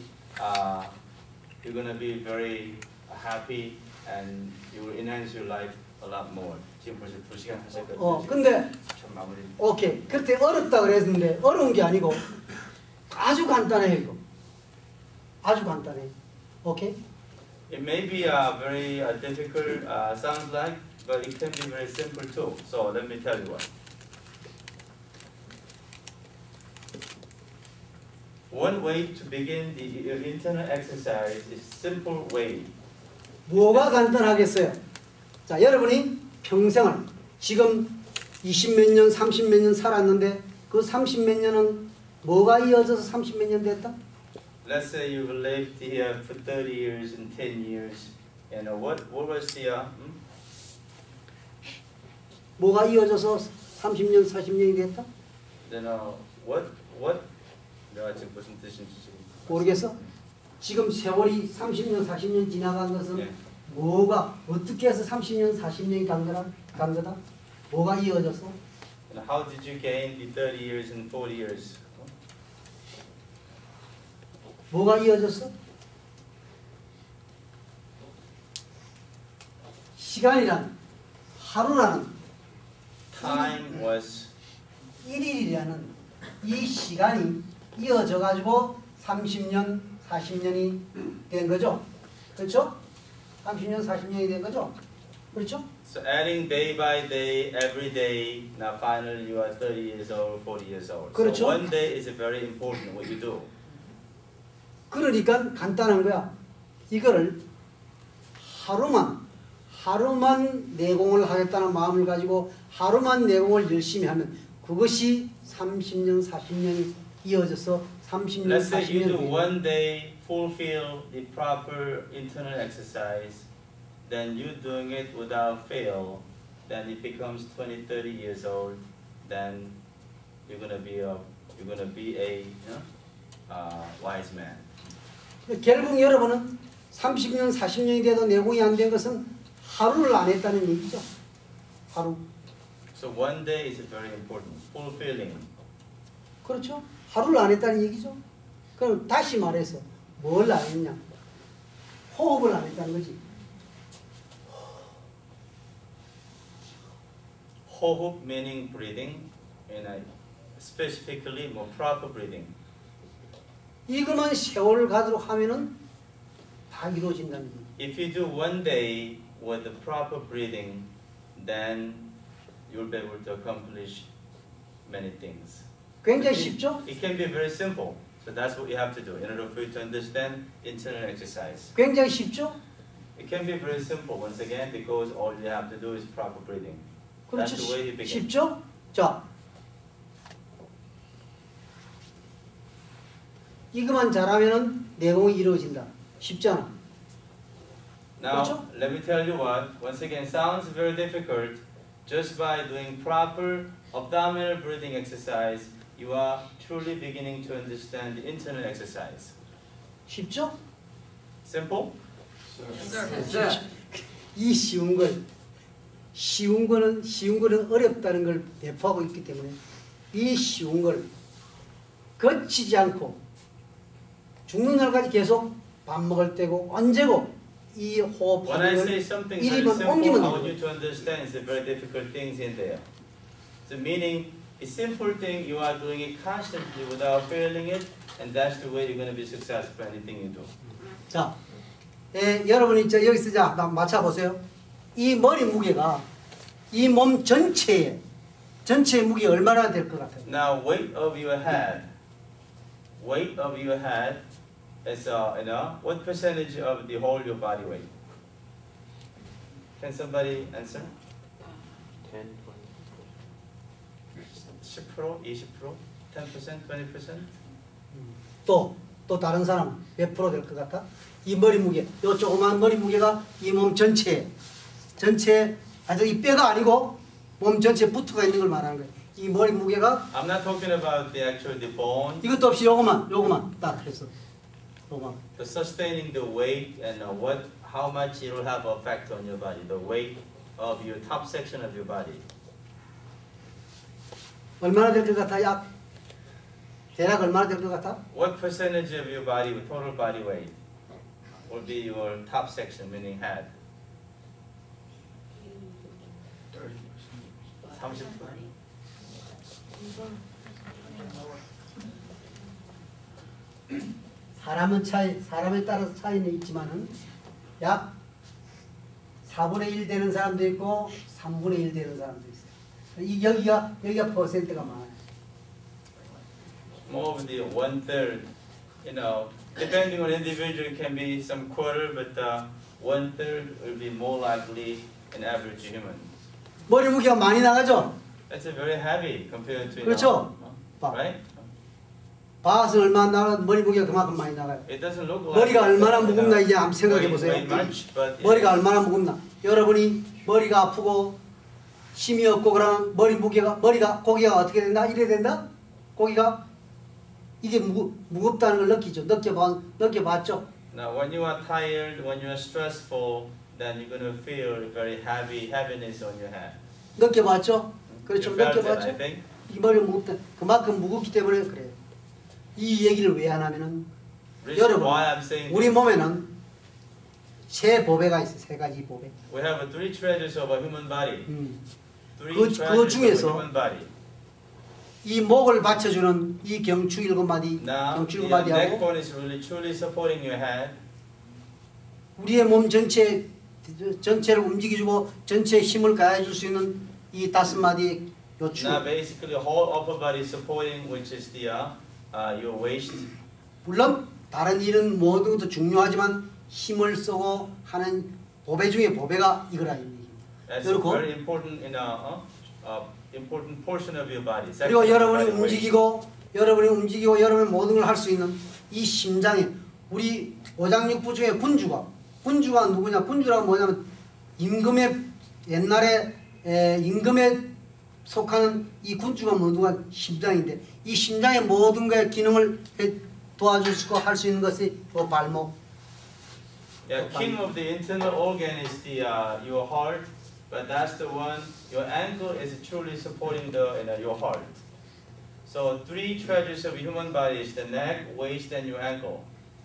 [SPEAKER 1] very happy, and you will enhance your life a lot more. 지금 벌써 2시간 하셨거든요.
[SPEAKER 2] 근데
[SPEAKER 1] 참 마무리.
[SPEAKER 2] 오케이. 그때 어렵다 그랬는데 어려운 게 아니고 아주 간단해요, 이거. 아주 간단해. 오케이?
[SPEAKER 1] It may be very difficult, sounds like, but it can be very simple too. So let me tell you what. One way to begin the internal exercise is simple way.
[SPEAKER 2] 뭐가 간단하겠어요? 자, 여러분이 평생을 지금 20몇 년, 30몇 년 살았는데 그 30몇 년은 뭐가 이어져서 30몇 년 됐다?
[SPEAKER 1] Let's say you've lived here for 30 years and 10 years. What was the
[SPEAKER 2] 뭐가 이어져서 30년, 40년이 됐다?
[SPEAKER 1] Then what? 내가 지금 무슨 뜻인지 지금
[SPEAKER 2] 모르겠어? 지금 세월이 30년, 40년 지나간 것은
[SPEAKER 1] 네.
[SPEAKER 2] 뭐가 어떻게 해서 30년, 40년이 간 거다? 뭐가 이어져서?
[SPEAKER 1] And how did you gain the 30 years and 40 years?
[SPEAKER 2] 뭐가 이어졌어? 시간이란 하루라는
[SPEAKER 1] Time was
[SPEAKER 2] 1일이라는 이 시간이 이어져 가지고 30년, 40년이 된 거죠. 그렇죠? 30년, 40년이 된 거죠. 그렇죠?
[SPEAKER 1] so adding day by day, every day. Now finally you are 30 years old, 40 years old.
[SPEAKER 2] 그렇죠.
[SPEAKER 1] So one day is very important what you do.
[SPEAKER 2] 그러니까 간단한 거야. 이거를 하루만 내공을 하겠다는 마음을 가지고 하루만 내공을 열심히 하면 그것이 30년, 40년이 이어져서 30년,
[SPEAKER 1] Let's say you do
[SPEAKER 2] 40년
[SPEAKER 1] one day, fulfill the proper internal exercise, then you doing it without fail, then it becomes 20, 30 years old, then you're gonna be a wise man.
[SPEAKER 2] 결국 여러분은 30년, 40년이 돼도 내공이 안 된 것은 하루를 안 했다는 얘기죠. 하루.
[SPEAKER 1] So one day is very important, fulfilling.
[SPEAKER 2] 그렇죠? 하루를 안 했다는 얘기죠. 그럼 다시 말해서 뭘 안 했냐? 호흡을 안 했다는 거지.
[SPEAKER 1] 호흡 meaning breathing, and specifically more proper breathing.
[SPEAKER 2] 이것만 세월을 가도록 하면은 다 이루어진다는 거예요.
[SPEAKER 1] If you do one day with the proper breathing, then you'll be able to accomplish many things.
[SPEAKER 2] 굉장히 쉽죠?
[SPEAKER 1] It can be very simple. So that's what you have to do in order for you to understand internal exercise.
[SPEAKER 2] 굉장히 쉽죠?
[SPEAKER 1] It can be very simple once again because all you have to do is proper breathing. That's
[SPEAKER 2] 그렇죠.
[SPEAKER 1] the way you begin.
[SPEAKER 2] 쉽죠? 자, 이것만 잘하면은 내공이 이루어진다. 쉽잖아.
[SPEAKER 1] Now,
[SPEAKER 2] 그렇죠?
[SPEAKER 1] let me tell you what, once again, sounds very difficult. Just by doing proper abdominal breathing exercise, you are truly beginning to understand the internal exercise.
[SPEAKER 2] 쉽죠?
[SPEAKER 1] Simple?
[SPEAKER 2] 이 쉬운 거는 어렵다는 걸 배포하고 있기 때문에 이 쉬운 걸 거치지 않고 죽는 날까지 계속 밥 먹을 때고 언제고 이
[SPEAKER 1] When I
[SPEAKER 2] 호흡하는
[SPEAKER 1] say
[SPEAKER 2] 걸
[SPEAKER 1] something very
[SPEAKER 2] 1번
[SPEAKER 1] simple,
[SPEAKER 2] 옮기면
[SPEAKER 1] I want you
[SPEAKER 2] 돼요.
[SPEAKER 1] to understand the very difficult things in there. So meaning, a simple thing, you are doing it constantly without failing it, and that's the way you're going to be successful in anything you do.
[SPEAKER 2] 자, 여러분이 여기서 자 맞춰보세요. 이 머리 무게가 이 몸 전체의 무게 얼마나 될 것 같아요?
[SPEAKER 1] Now, weight of your head is, what percentage of the whole your body weight? Can somebody answer?
[SPEAKER 5] 10,
[SPEAKER 1] 10%, 20%, 10%, 20%?
[SPEAKER 2] 또 다른 사람 몇 프로 될 것 같아? 이 머리 무게, 요 조그만 머리 무게가 이 몸 전체 아주 이 뼈가 아니고 몸 전체에 붙어가 있는 걸 말하는 거예요. 이 머리 무게가
[SPEAKER 1] I'm not talking about the bone,
[SPEAKER 2] 이것도 없이 요거만 딱 해서 요거만.
[SPEAKER 1] the sustaining the weight and how much it will have effect on your body, the weight of your top section of your body.
[SPEAKER 2] 얼마나 될 것 같아? 약 대략 얼마나 될 것 같아?
[SPEAKER 1] What percentage of your body, total body weight, will be your top section, meaning head? 30%?
[SPEAKER 2] 사람에 따라서 차이는 있지만은 약 4분의 1 되는 사람도 있고 3분의 1 되는 사람도 있어요. 여기가 퍼센트가 많아요.
[SPEAKER 1] More of the 1/3, depending on individual, it can be some quarter, but 1/3 will be more likely an average human.
[SPEAKER 2] 머리 무게가 많이 나가죠?
[SPEAKER 1] That's a very heavy compared to,
[SPEAKER 2] 그렇죠?
[SPEAKER 1] right?
[SPEAKER 2] 바스 얼마나 나가 머리 무게가 그만큼 많이 나가요.
[SPEAKER 1] It doesn't look like
[SPEAKER 2] 머리가 얼마나 무겁나 이제 한번 생각해 보세요.
[SPEAKER 1] weight much, but
[SPEAKER 2] 머리가 얼마나 무겁나. 여러분이 머리가 아프고 힘이 없고 그러면 고기가 어떻게 된다? 이래 된다? 고기가 이게 무겁다는 걸 느끼죠. 느껴봤죠?
[SPEAKER 1] Now, when you are tired, when you are stressful, then you're going to feel very heaviness on your head.
[SPEAKER 2] 느껴봤죠? 그렇죠.
[SPEAKER 1] You felt it, I
[SPEAKER 2] 느껴봤죠?
[SPEAKER 1] think.
[SPEAKER 2] 이 머리가 무겁다. 그만큼 무겁기 때문에 그래요. 이 얘기를 왜 안 하면은
[SPEAKER 1] Reason
[SPEAKER 2] 여러분
[SPEAKER 1] why I'm saying
[SPEAKER 2] 우리
[SPEAKER 1] this,
[SPEAKER 2] 몸에는 세 보배가 있어요. 세 가지 보배.
[SPEAKER 1] we have 3 treasures of a human body. 3
[SPEAKER 2] 그
[SPEAKER 1] treasures
[SPEAKER 2] 중에서
[SPEAKER 1] of a human body.
[SPEAKER 2] 이 목을 받쳐주는 이 경추 7마디,
[SPEAKER 1] Now,
[SPEAKER 2] 경추
[SPEAKER 1] the neck
[SPEAKER 2] 7마디하고
[SPEAKER 1] bone is really truly supporting your head.
[SPEAKER 2] 우리의 몸 전체를 움직여주고 전체에 힘을 가해줄 수 있는 이 5마디의 요추.
[SPEAKER 1] Now, basically, the whole upper body is supporting, which is your waist.
[SPEAKER 2] 물론 다른 일은 모두 도 중요하지만 힘을 쓰고 하는 보배 중에 보배가 이거라 이 얘기입니다.
[SPEAKER 1] That's a
[SPEAKER 2] 그리고
[SPEAKER 1] very important, important portion of your body.
[SPEAKER 2] 그리고
[SPEAKER 1] section of
[SPEAKER 2] 여러분이
[SPEAKER 1] your body weight.
[SPEAKER 2] 움직이고 여러분의 모든 걸 할 수 있는 이 심장에 우리 오장육부 중에 군주가 누구냐? 군주라고 뭐냐면 옛날에 임금에 속하는 이 군주가 누가 심장인데 이 심장의 모든 거의 기능을 도와줄 수 있고 할 수 있는 것이 이 발목.
[SPEAKER 1] Yeah, king of the internal organ is your heart, but that's the one. Your ankle is truly supporting your heart. So 3 treasures of human body is the neck, waist, and your ankle.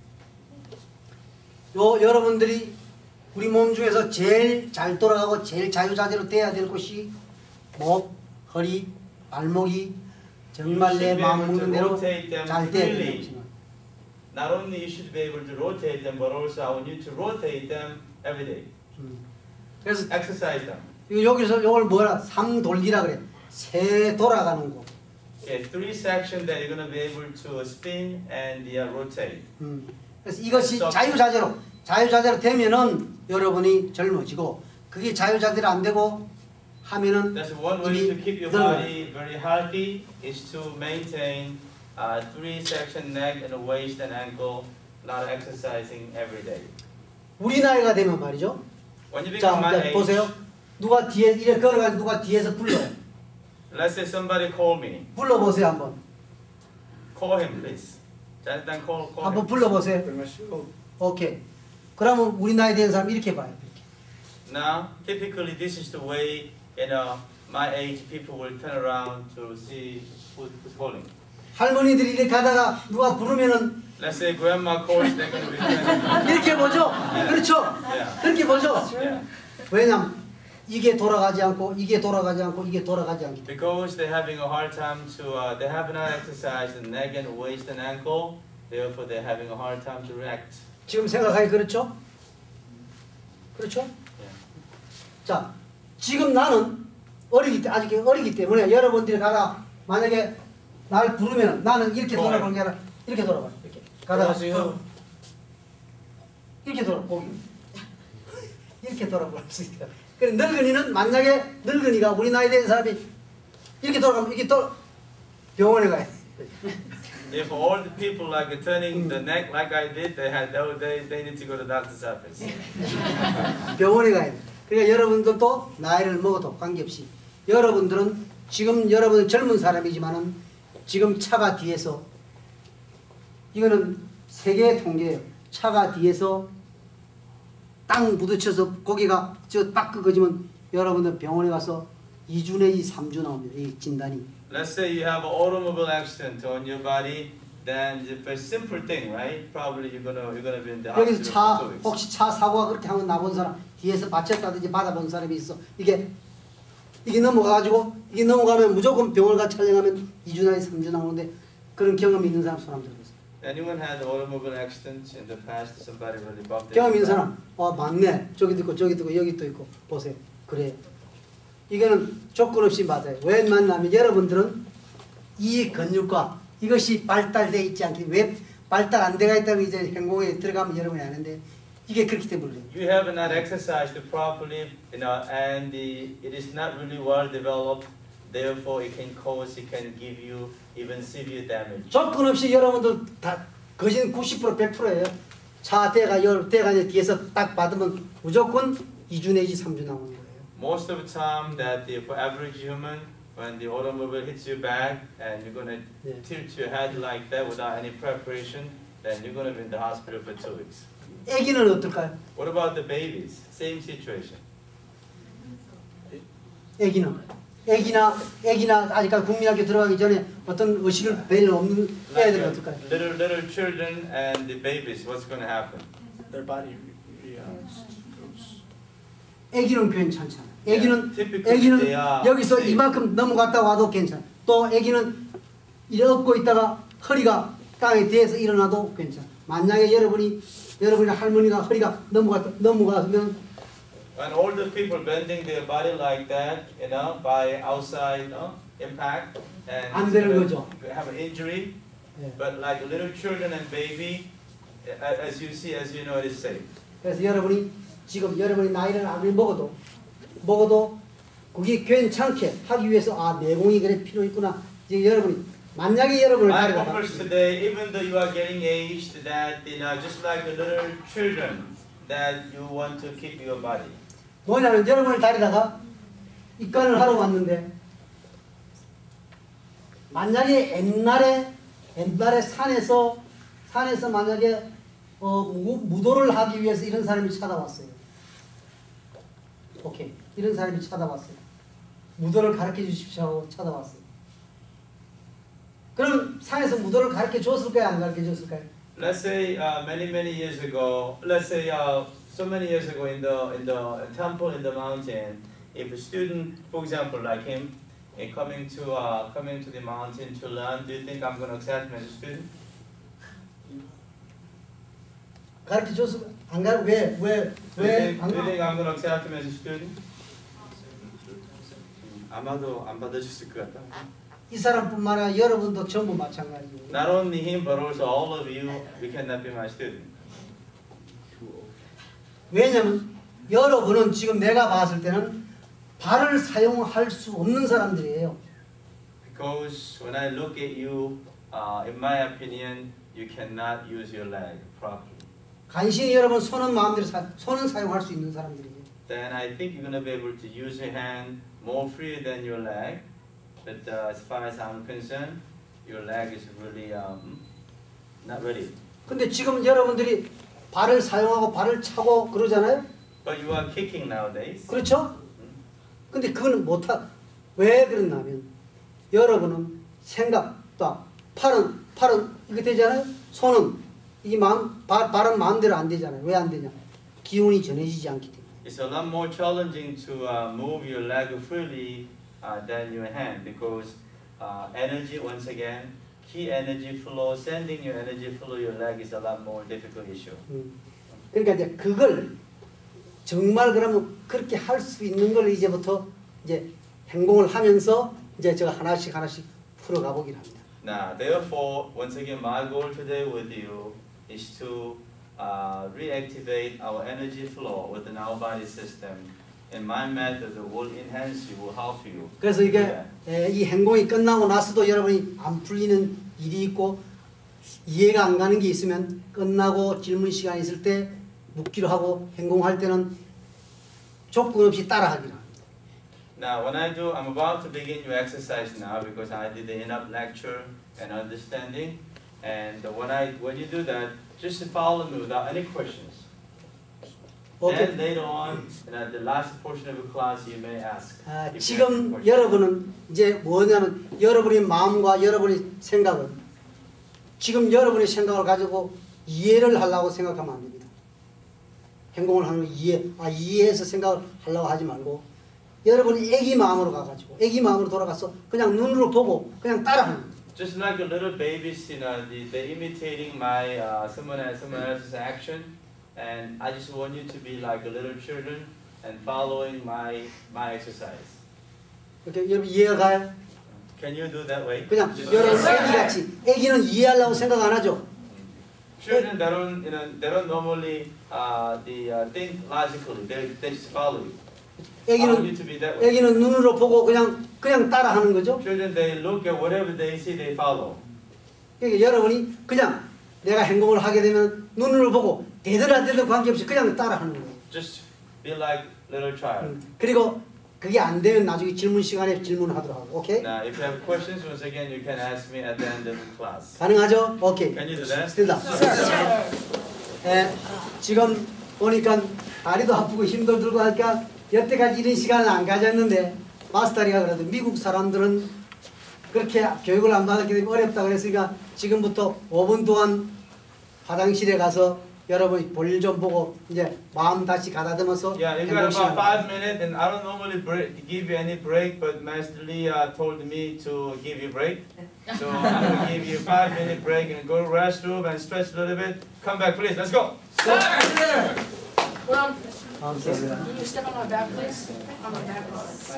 [SPEAKER 2] 여러분들이 우리 몸 중에서 제일 잘 돌아가고 제일 자유자재로 돼야 될 곳이 목, 허리, 발목이 정말 내 마음 먹는 대로 잘 돼야 되지만
[SPEAKER 1] not only you should be able to rotate them, but also I want you to rotate them every day.
[SPEAKER 2] 그래서
[SPEAKER 1] Exercise them.
[SPEAKER 2] 여기서 이걸 뭐라 삼돌기라 그래. 세 돌아가는 거.
[SPEAKER 1] Okay, 3 sections that you're going to be able to spin and rotate.
[SPEAKER 2] 그래서 이것이 자유자재로 되면은 여러분이 젊어지고 그게 자유자재로 안 되고 하면은
[SPEAKER 1] That's one way to keep your body very healthy is to maintain 3 section neck and waist and ankle, a lot of exercising every day.
[SPEAKER 2] 우리 나이가 되면 말이죠.
[SPEAKER 1] When you become my
[SPEAKER 2] 자,
[SPEAKER 1] age,
[SPEAKER 2] 보세요. 누가 뒤에 이렇게 걸어가지고 누가 뒤에서 불러요.
[SPEAKER 1] let's say somebody call me.
[SPEAKER 2] 불러보세요 한번.
[SPEAKER 1] Call him, please. 일단 call
[SPEAKER 2] 한번
[SPEAKER 1] him.
[SPEAKER 2] 불러보세요. 오케이. 그러면 우리 나이 된 사람 이렇게 봐요. 이렇게.
[SPEAKER 1] Now, typically this is the way, my age people will turn around to see who's calling.
[SPEAKER 2] 할머니들이 이렇게 가다가 누가 부르면은
[SPEAKER 1] Let's say grandma calls, they're going to be turning.
[SPEAKER 2] 이렇게 보죠. 그렇죠.
[SPEAKER 1] Yeah.
[SPEAKER 2] 그렇게 보죠.
[SPEAKER 1] Yeah.
[SPEAKER 2] 왜냐면 이게 돌아가지 않고 이게 돌아가지 않고 이게 돌아가지 않기.
[SPEAKER 1] Because they're having a hard time to, they have not exercised the neck and waist and ankle, therefore they're having a hard time to react.
[SPEAKER 2] 지금 생각하기 그렇죠? 그렇죠?
[SPEAKER 1] Yeah.
[SPEAKER 2] 자, 지금 나는 아직 어리기 때문에 여러분들이 가다 만약에 날 부르면 나는 이렇게 돌아가는 게 아니라 이렇게 돌아가. 이렇게 가다가 이렇게 돌아보기. 이렇게 돌아볼 수 있다. 그래 늙은이는 만약에 늙은이가 우리 나이 된 사람이 이렇게 돌아가면 이게 또 병원에 가야 돼.
[SPEAKER 1] If all the people like turning the neck like I did, they need to go to doctor's office.
[SPEAKER 2] 병원에 가야 돼. 그러니까 여러분들도 나이를 먹어도 관계없이 여러분들은 지금 여러분은 젊은 사람이지만은 지금 차가 뒤에서 이거는 세계의 통계예요. 차가 뒤에서 땅 부딪혀서 고개가 딱 꺾어지면 여러분들 병원에 가서 2주 내지 3주 나옵니다. 이 진단이.
[SPEAKER 1] Let's say you have an automobile accident on your body, then it's a simple thing, right? Probably you're gonna be in the
[SPEAKER 2] 여기서
[SPEAKER 1] hospital
[SPEAKER 2] 차
[SPEAKER 1] for 2 weeks.
[SPEAKER 2] 혹시 차 사고가 그렇게 한번 나본 사람 뒤에서 받쳤다든지 받아본 사람이 있어. 이게 넘어가가지고 이게 넘어가면 무조건 병원 가 촬영하면 2주 내지 3주 나오는데 그런 경험이 있는 사람 손 한번 들어보세요.
[SPEAKER 1] Anyone had automobile accidents in the past? Somebody really bumped
[SPEAKER 2] 경험 있는
[SPEAKER 1] into
[SPEAKER 2] 사람 맞네. 저기도 있고 저기도 있고 여기도 있고 보세요. 그래. 이거는 조건 없이 맞아요. 왜 맞냐면 여러분들은 이 근육과 이것이 발달되어 있지 않기 왜 발달 안 돼가 있다고 이제 행동에 들어가면 여러분이 아는데 이게 그렇기 때문에
[SPEAKER 1] You have not exercised properly, and it is not really well developed. Therefore, it can give you even severe damage.
[SPEAKER 2] 조건 없이 여러분들 다 거진 90% 100%예요. 차 대가 뒤에서 딱 받으면 무조건 2주 내지 3주 나오는 거예요.
[SPEAKER 1] Most of the time, that for average human, when the automobile hits your back and you're gonna tilt your head like that without any preparation, then you're gonna be in the hospital for 2 weeks.
[SPEAKER 2] 애기는 어떨까요?
[SPEAKER 1] What about the babies? Same situation.
[SPEAKER 2] 애기나 아직까지 국민학교 들어가기 전에 어떤 의식을 배일 없는 애들은 어떨까요?
[SPEAKER 1] Little children and the babies, what's going to happen?
[SPEAKER 5] Their body reacts.
[SPEAKER 2] 애기는 괜찮잖아.
[SPEAKER 1] Typically
[SPEAKER 2] 애기는
[SPEAKER 1] they are
[SPEAKER 2] 여기서
[SPEAKER 1] safe.
[SPEAKER 2] 이만큼 넘어갔다 와도 괜찮아. 또 애기는 이렇게 업고 있다가 허리가 땅에 대서 일어나도 괜찮아. 만약에 여러분이 할머니가 허리가 넘어가면
[SPEAKER 1] When all the people bending their body like that, by outside impact, and
[SPEAKER 2] 안
[SPEAKER 1] it's
[SPEAKER 2] 되는
[SPEAKER 1] gonna
[SPEAKER 2] 거죠.
[SPEAKER 1] have an injury,
[SPEAKER 2] 예.
[SPEAKER 1] but like little children and baby, as you know, it is safe.
[SPEAKER 2] 그래서 지금 여러분이 나이를 아무리 먹어도 그게 괜찮게 하기 위해서 내공이 그래 필요 있구나. 이제 여러분이 만약에 여러분을
[SPEAKER 1] My
[SPEAKER 2] 다리가
[SPEAKER 1] purpose today, even though you are getting aged, that just like the little children, that you want to keep your body.
[SPEAKER 2] 뭐냐면 여러분을 다리다가 입간을 하러 왔는데 만약에 옛날에 산에서 만약에 무도를 하기 위해서 이런 사람이 찾아왔어요. 오케이. 이런 사람이 찾아왔어요. 무도를 가르쳐 주십시오 하고 찾아왔어요. 그럼 산에서 무도를 가르쳐 줬을까요? 안 가르쳐 줬을까요?
[SPEAKER 1] Let's say many years ago, so many years ago in the temple in the mountain, if a student, for example, like him, coming to the mountain to learn, do you think I'm going to accept him as a student?
[SPEAKER 2] 가르쳐 줬어? 안 가르 왜
[SPEAKER 1] Do you think I'm going to accept him as a student? 아마도 안 받아줬을 것 같다.
[SPEAKER 2] 이 사람뿐만 아니라 여러분도 전부 마찬가지예요.
[SPEAKER 1] Not only him, but also all of you, you cannot be my student.
[SPEAKER 2] 왜냐면 여러분은 지금 내가 봤을 때는 발을 사용할 수 없는 사람들이에요.
[SPEAKER 1] Because when I look at you, in my opinion, you cannot use your leg properly.
[SPEAKER 2] 간신히 여러분 손은 마음대로 손은 사용할 수 있는 사람들이에요.
[SPEAKER 1] Then I think you're going to be able to use your hand more free than your leg. But as far as I'm concerned, your leg is really not ready.
[SPEAKER 2] 근데 지금 여러분들이 발을 사용하고 발을 차고 그러잖아요.
[SPEAKER 1] But you are kicking nowadays.
[SPEAKER 2] 그렇죠? 근데 그거는 못하. 왜 그러냐면 여러분은 생각과 팔은 이거 되잖아요. 손은 이 발은 마음대로 안 되잖아요. 왜 안 되냐? 기운이 전해지지 않기 때문에.
[SPEAKER 1] It's a lot more challenging to move your leg freely than your hand because energy, once again, key energy flow, sending your energy flow your leg is a lot more difficult issue.
[SPEAKER 2] 그러니까 이제 그걸 정말 그러면 그렇게 할 수 있는 걸 이제부터 이제 행동을 하면서 이제 제가 하나씩 풀어가 보기를 합니다.
[SPEAKER 1] Now, therefore, once again, my goal today with you is to reactivate our energy flow within our body system. And my method will enhance you, will help you.
[SPEAKER 2] 그래서 이게 이 행동이 끝나고 나서도 여러분이 안 풀리는 일이 있고 이해가 안 가는 게 있으면 끝나고 질문 시간 있을 때 묻기로 하고 행동할 때는 조건 없이 따라하기로 합니다.
[SPEAKER 1] Now, when I'm about to begin your exercise now because I did the enough lecture and understanding. And when you do that, just follow me without any questions. Then later on, at the last portion of the class, you may ask.
[SPEAKER 2] 지금 여러분은 이제 뭐냐면 여러분의 마음과 여러분의 생각은 지금 여러분의 생각을 가지고 이해를 하려고 생각하면 안 됩니다. 행동을 하는 이해해서 생각을 하려고 하지 말고 여러분이 애기 마음으로 가가지고 애기 마음으로 돌아가서 그냥 눈으로 보고 그냥 따라하는 거예요.
[SPEAKER 1] Just like a little babies, they're imitating my someone else's action, and I just want you to be like a little children and following my exercise.
[SPEAKER 2] 이렇게 여러분 이해가 가요?
[SPEAKER 1] Can you do that way?
[SPEAKER 2] 그냥 여러분 애기같이 애기는 이해하려고 생각 안 하죠.
[SPEAKER 1] Children they don't normally think logically. They just follow you.
[SPEAKER 2] 애기는 눈으로 보고 그냥 따라하는 거죠.
[SPEAKER 1] Children they look at whatever they see, they follow.
[SPEAKER 2] 그러니까 여러분이 그냥 내가 행동을 하게 되면 눈으로 보고 되든 안 되든 관계없이 그냥 따라하는 거예요.
[SPEAKER 1] Just be like little child.
[SPEAKER 2] 그리고 그게 안 되면 나중에 질문 시간에 질문하도록 하고, 오케이?
[SPEAKER 1] Now, if you have questions, once again, you can ask me at the end of the class.
[SPEAKER 2] 가능하죠? 오케이.
[SPEAKER 1] Can you do that?
[SPEAKER 2] 스탠다. 지금 보니까 다리도 아프고 힘도 들고 하니까 여태까지 이런 시간을 안 가졌는데 마스터리가 그래도 미국 사람들은 그렇게 교육을 안 받았기 때문에 어렵다 그랬으니까 지금부터 5분 동안 화장실에 가서 여러분이 볼일 좀 보고 이제 마음 다시 가다듬어서
[SPEAKER 1] Yeah, you got about 5 minutes, and I don't normally give you any break, but Master Lee told me to give you break. So I'm going to give you a 5-minute break and go to the restroom and stretch a little bit. Come back, please. Let's go.
[SPEAKER 6] Sir! Can you step on my back, please? On my back.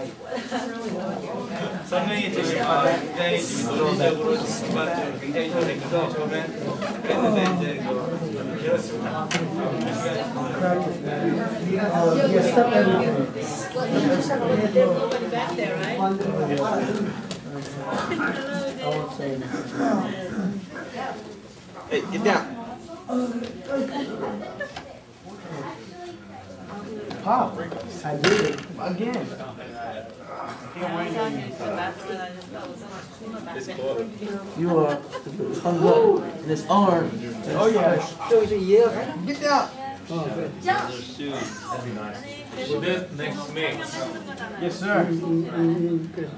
[SPEAKER 1] 설명이 굉장히 논리적으로 굉장히 잘했거든요. 처음에 했는데 이제 길었습니다.
[SPEAKER 5] Hey, get down. Pop, I did it again. You are hung up in his arm. Oh yeah.
[SPEAKER 2] 저기서 이해가 가요?
[SPEAKER 5] Get down.
[SPEAKER 2] 그래.
[SPEAKER 7] With this next mix.
[SPEAKER 5] Yes, sir.
[SPEAKER 2] 그래.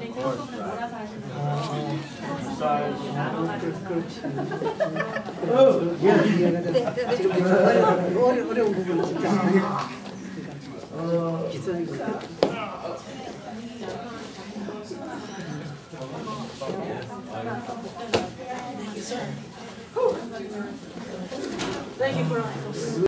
[SPEAKER 2] 이해가 돼. 지금 어려운 부분은 진짜 비싼 거.
[SPEAKER 6] Thank you, sir. Thank you for